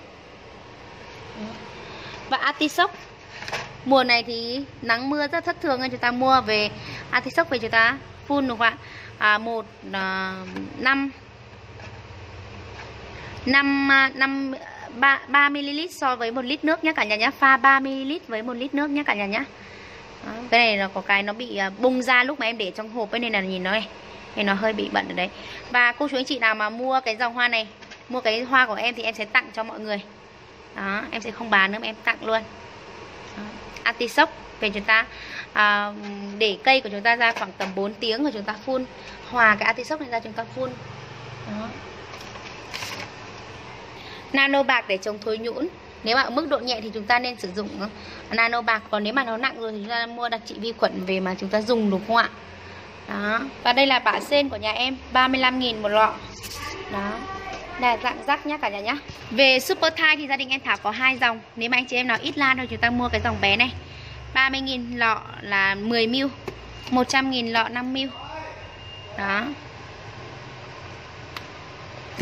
Và Artichoke. Mùa này thì nắng mưa rất thất thường nên chúng ta mua về Artichoke về chúng ta phun được không ạ? 3ml so với 1 lít nước nhé cả nhà nhé. Pha 3ml với 1 lít nước nhé cả nhà nhé. Đó, cái này là có cái nó bị bung ra lúc mà em để trong hộp ấy nên là nhìn nó này. Thì nó hơi bị bẩn ở đấy. Và cô chú anh chị nào mà mua cái dòng hoa này, mua cái hoa của em thì em sẽ tặng cho mọi người. Đó, em sẽ không bán nữa mà em tặng luôn. Đó. Artichoke về chúng ta để cây của chúng ta ra khoảng tầm 4 tiếng rồi chúng ta phun. Hòa cái Artichoke này ra chúng ta phun. Đó. Nano bạc để chống thối nhũn. Nếu mà ở mức độ nhẹ thì chúng ta nên sử dụng nano bạc. Còn nếu mà nó nặng rồi thì chúng ta mua đặc trị vi khuẩn về mà chúng ta dùng đúng không ạ? Đó. Và đây là bã sen của nhà em, 35.000 một lọ. Đó. Đây là dạng rắc nhá cả nhà nhá. Về Super Thai thì gia đình em Thảo có 2 dòng. Nếu mà anh chị em nào ít lan thôi chúng ta mua cái dòng bé này. 30.000 lọ là 10ml, 100.000 lọ 5ml. Đó.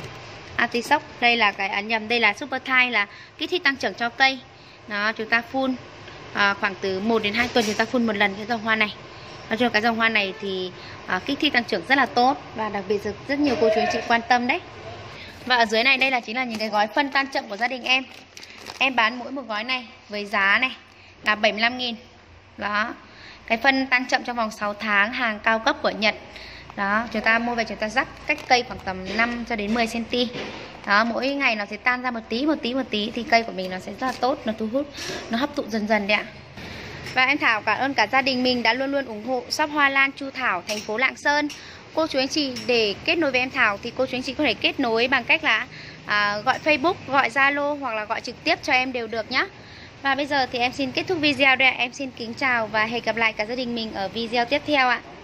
Artichoke. Đây là cái nhầm, đây là Super Thai, là kích thích tăng trưởng cho cây. Đó, chúng ta phun khoảng từ 1 đến 2 tuần chúng ta phun một lần cái dòng hoa này. Nói chung cái dòng hoa này thì kích thích tăng trưởng rất là tốt, và đặc biệt rất nhiều cô chú anh chị quan tâm đấy. Và ở dưới này đây là chính là những cái gói phân tan chậm của gia đình em. Em bán mỗi một gói này với giá này là 75.000. Đó. Cái phân tan chậm trong vòng 6 tháng, hàng cao cấp của Nhật. Đó, chúng ta mua về chúng ta rắc cách cây khoảng tầm 5 cho đến 10 cm. Đó, mỗi ngày nó sẽ tan ra một tí thì cây của mình nó sẽ rất là tốt, nó thu hút, nó hấp thụ dần dần đấy ạ. Và em Thảo cảm ơn cả gia đình mình đã luôn luôn ủng hộ shop Hoa Lan Chu Thảo, thành phố Lạng Sơn. Cô chú anh chị để kết nối với em Thảo thì cô chú anh chị có thể kết nối bằng cách là gọi Facebook, gọi Zalo hoặc là gọi trực tiếp cho em đều được nhé. Và bây giờ thì em xin kết thúc video đây ạ. Em xin kính chào và hẹn gặp lại cả gia đình mình ở video tiếp theo ạ.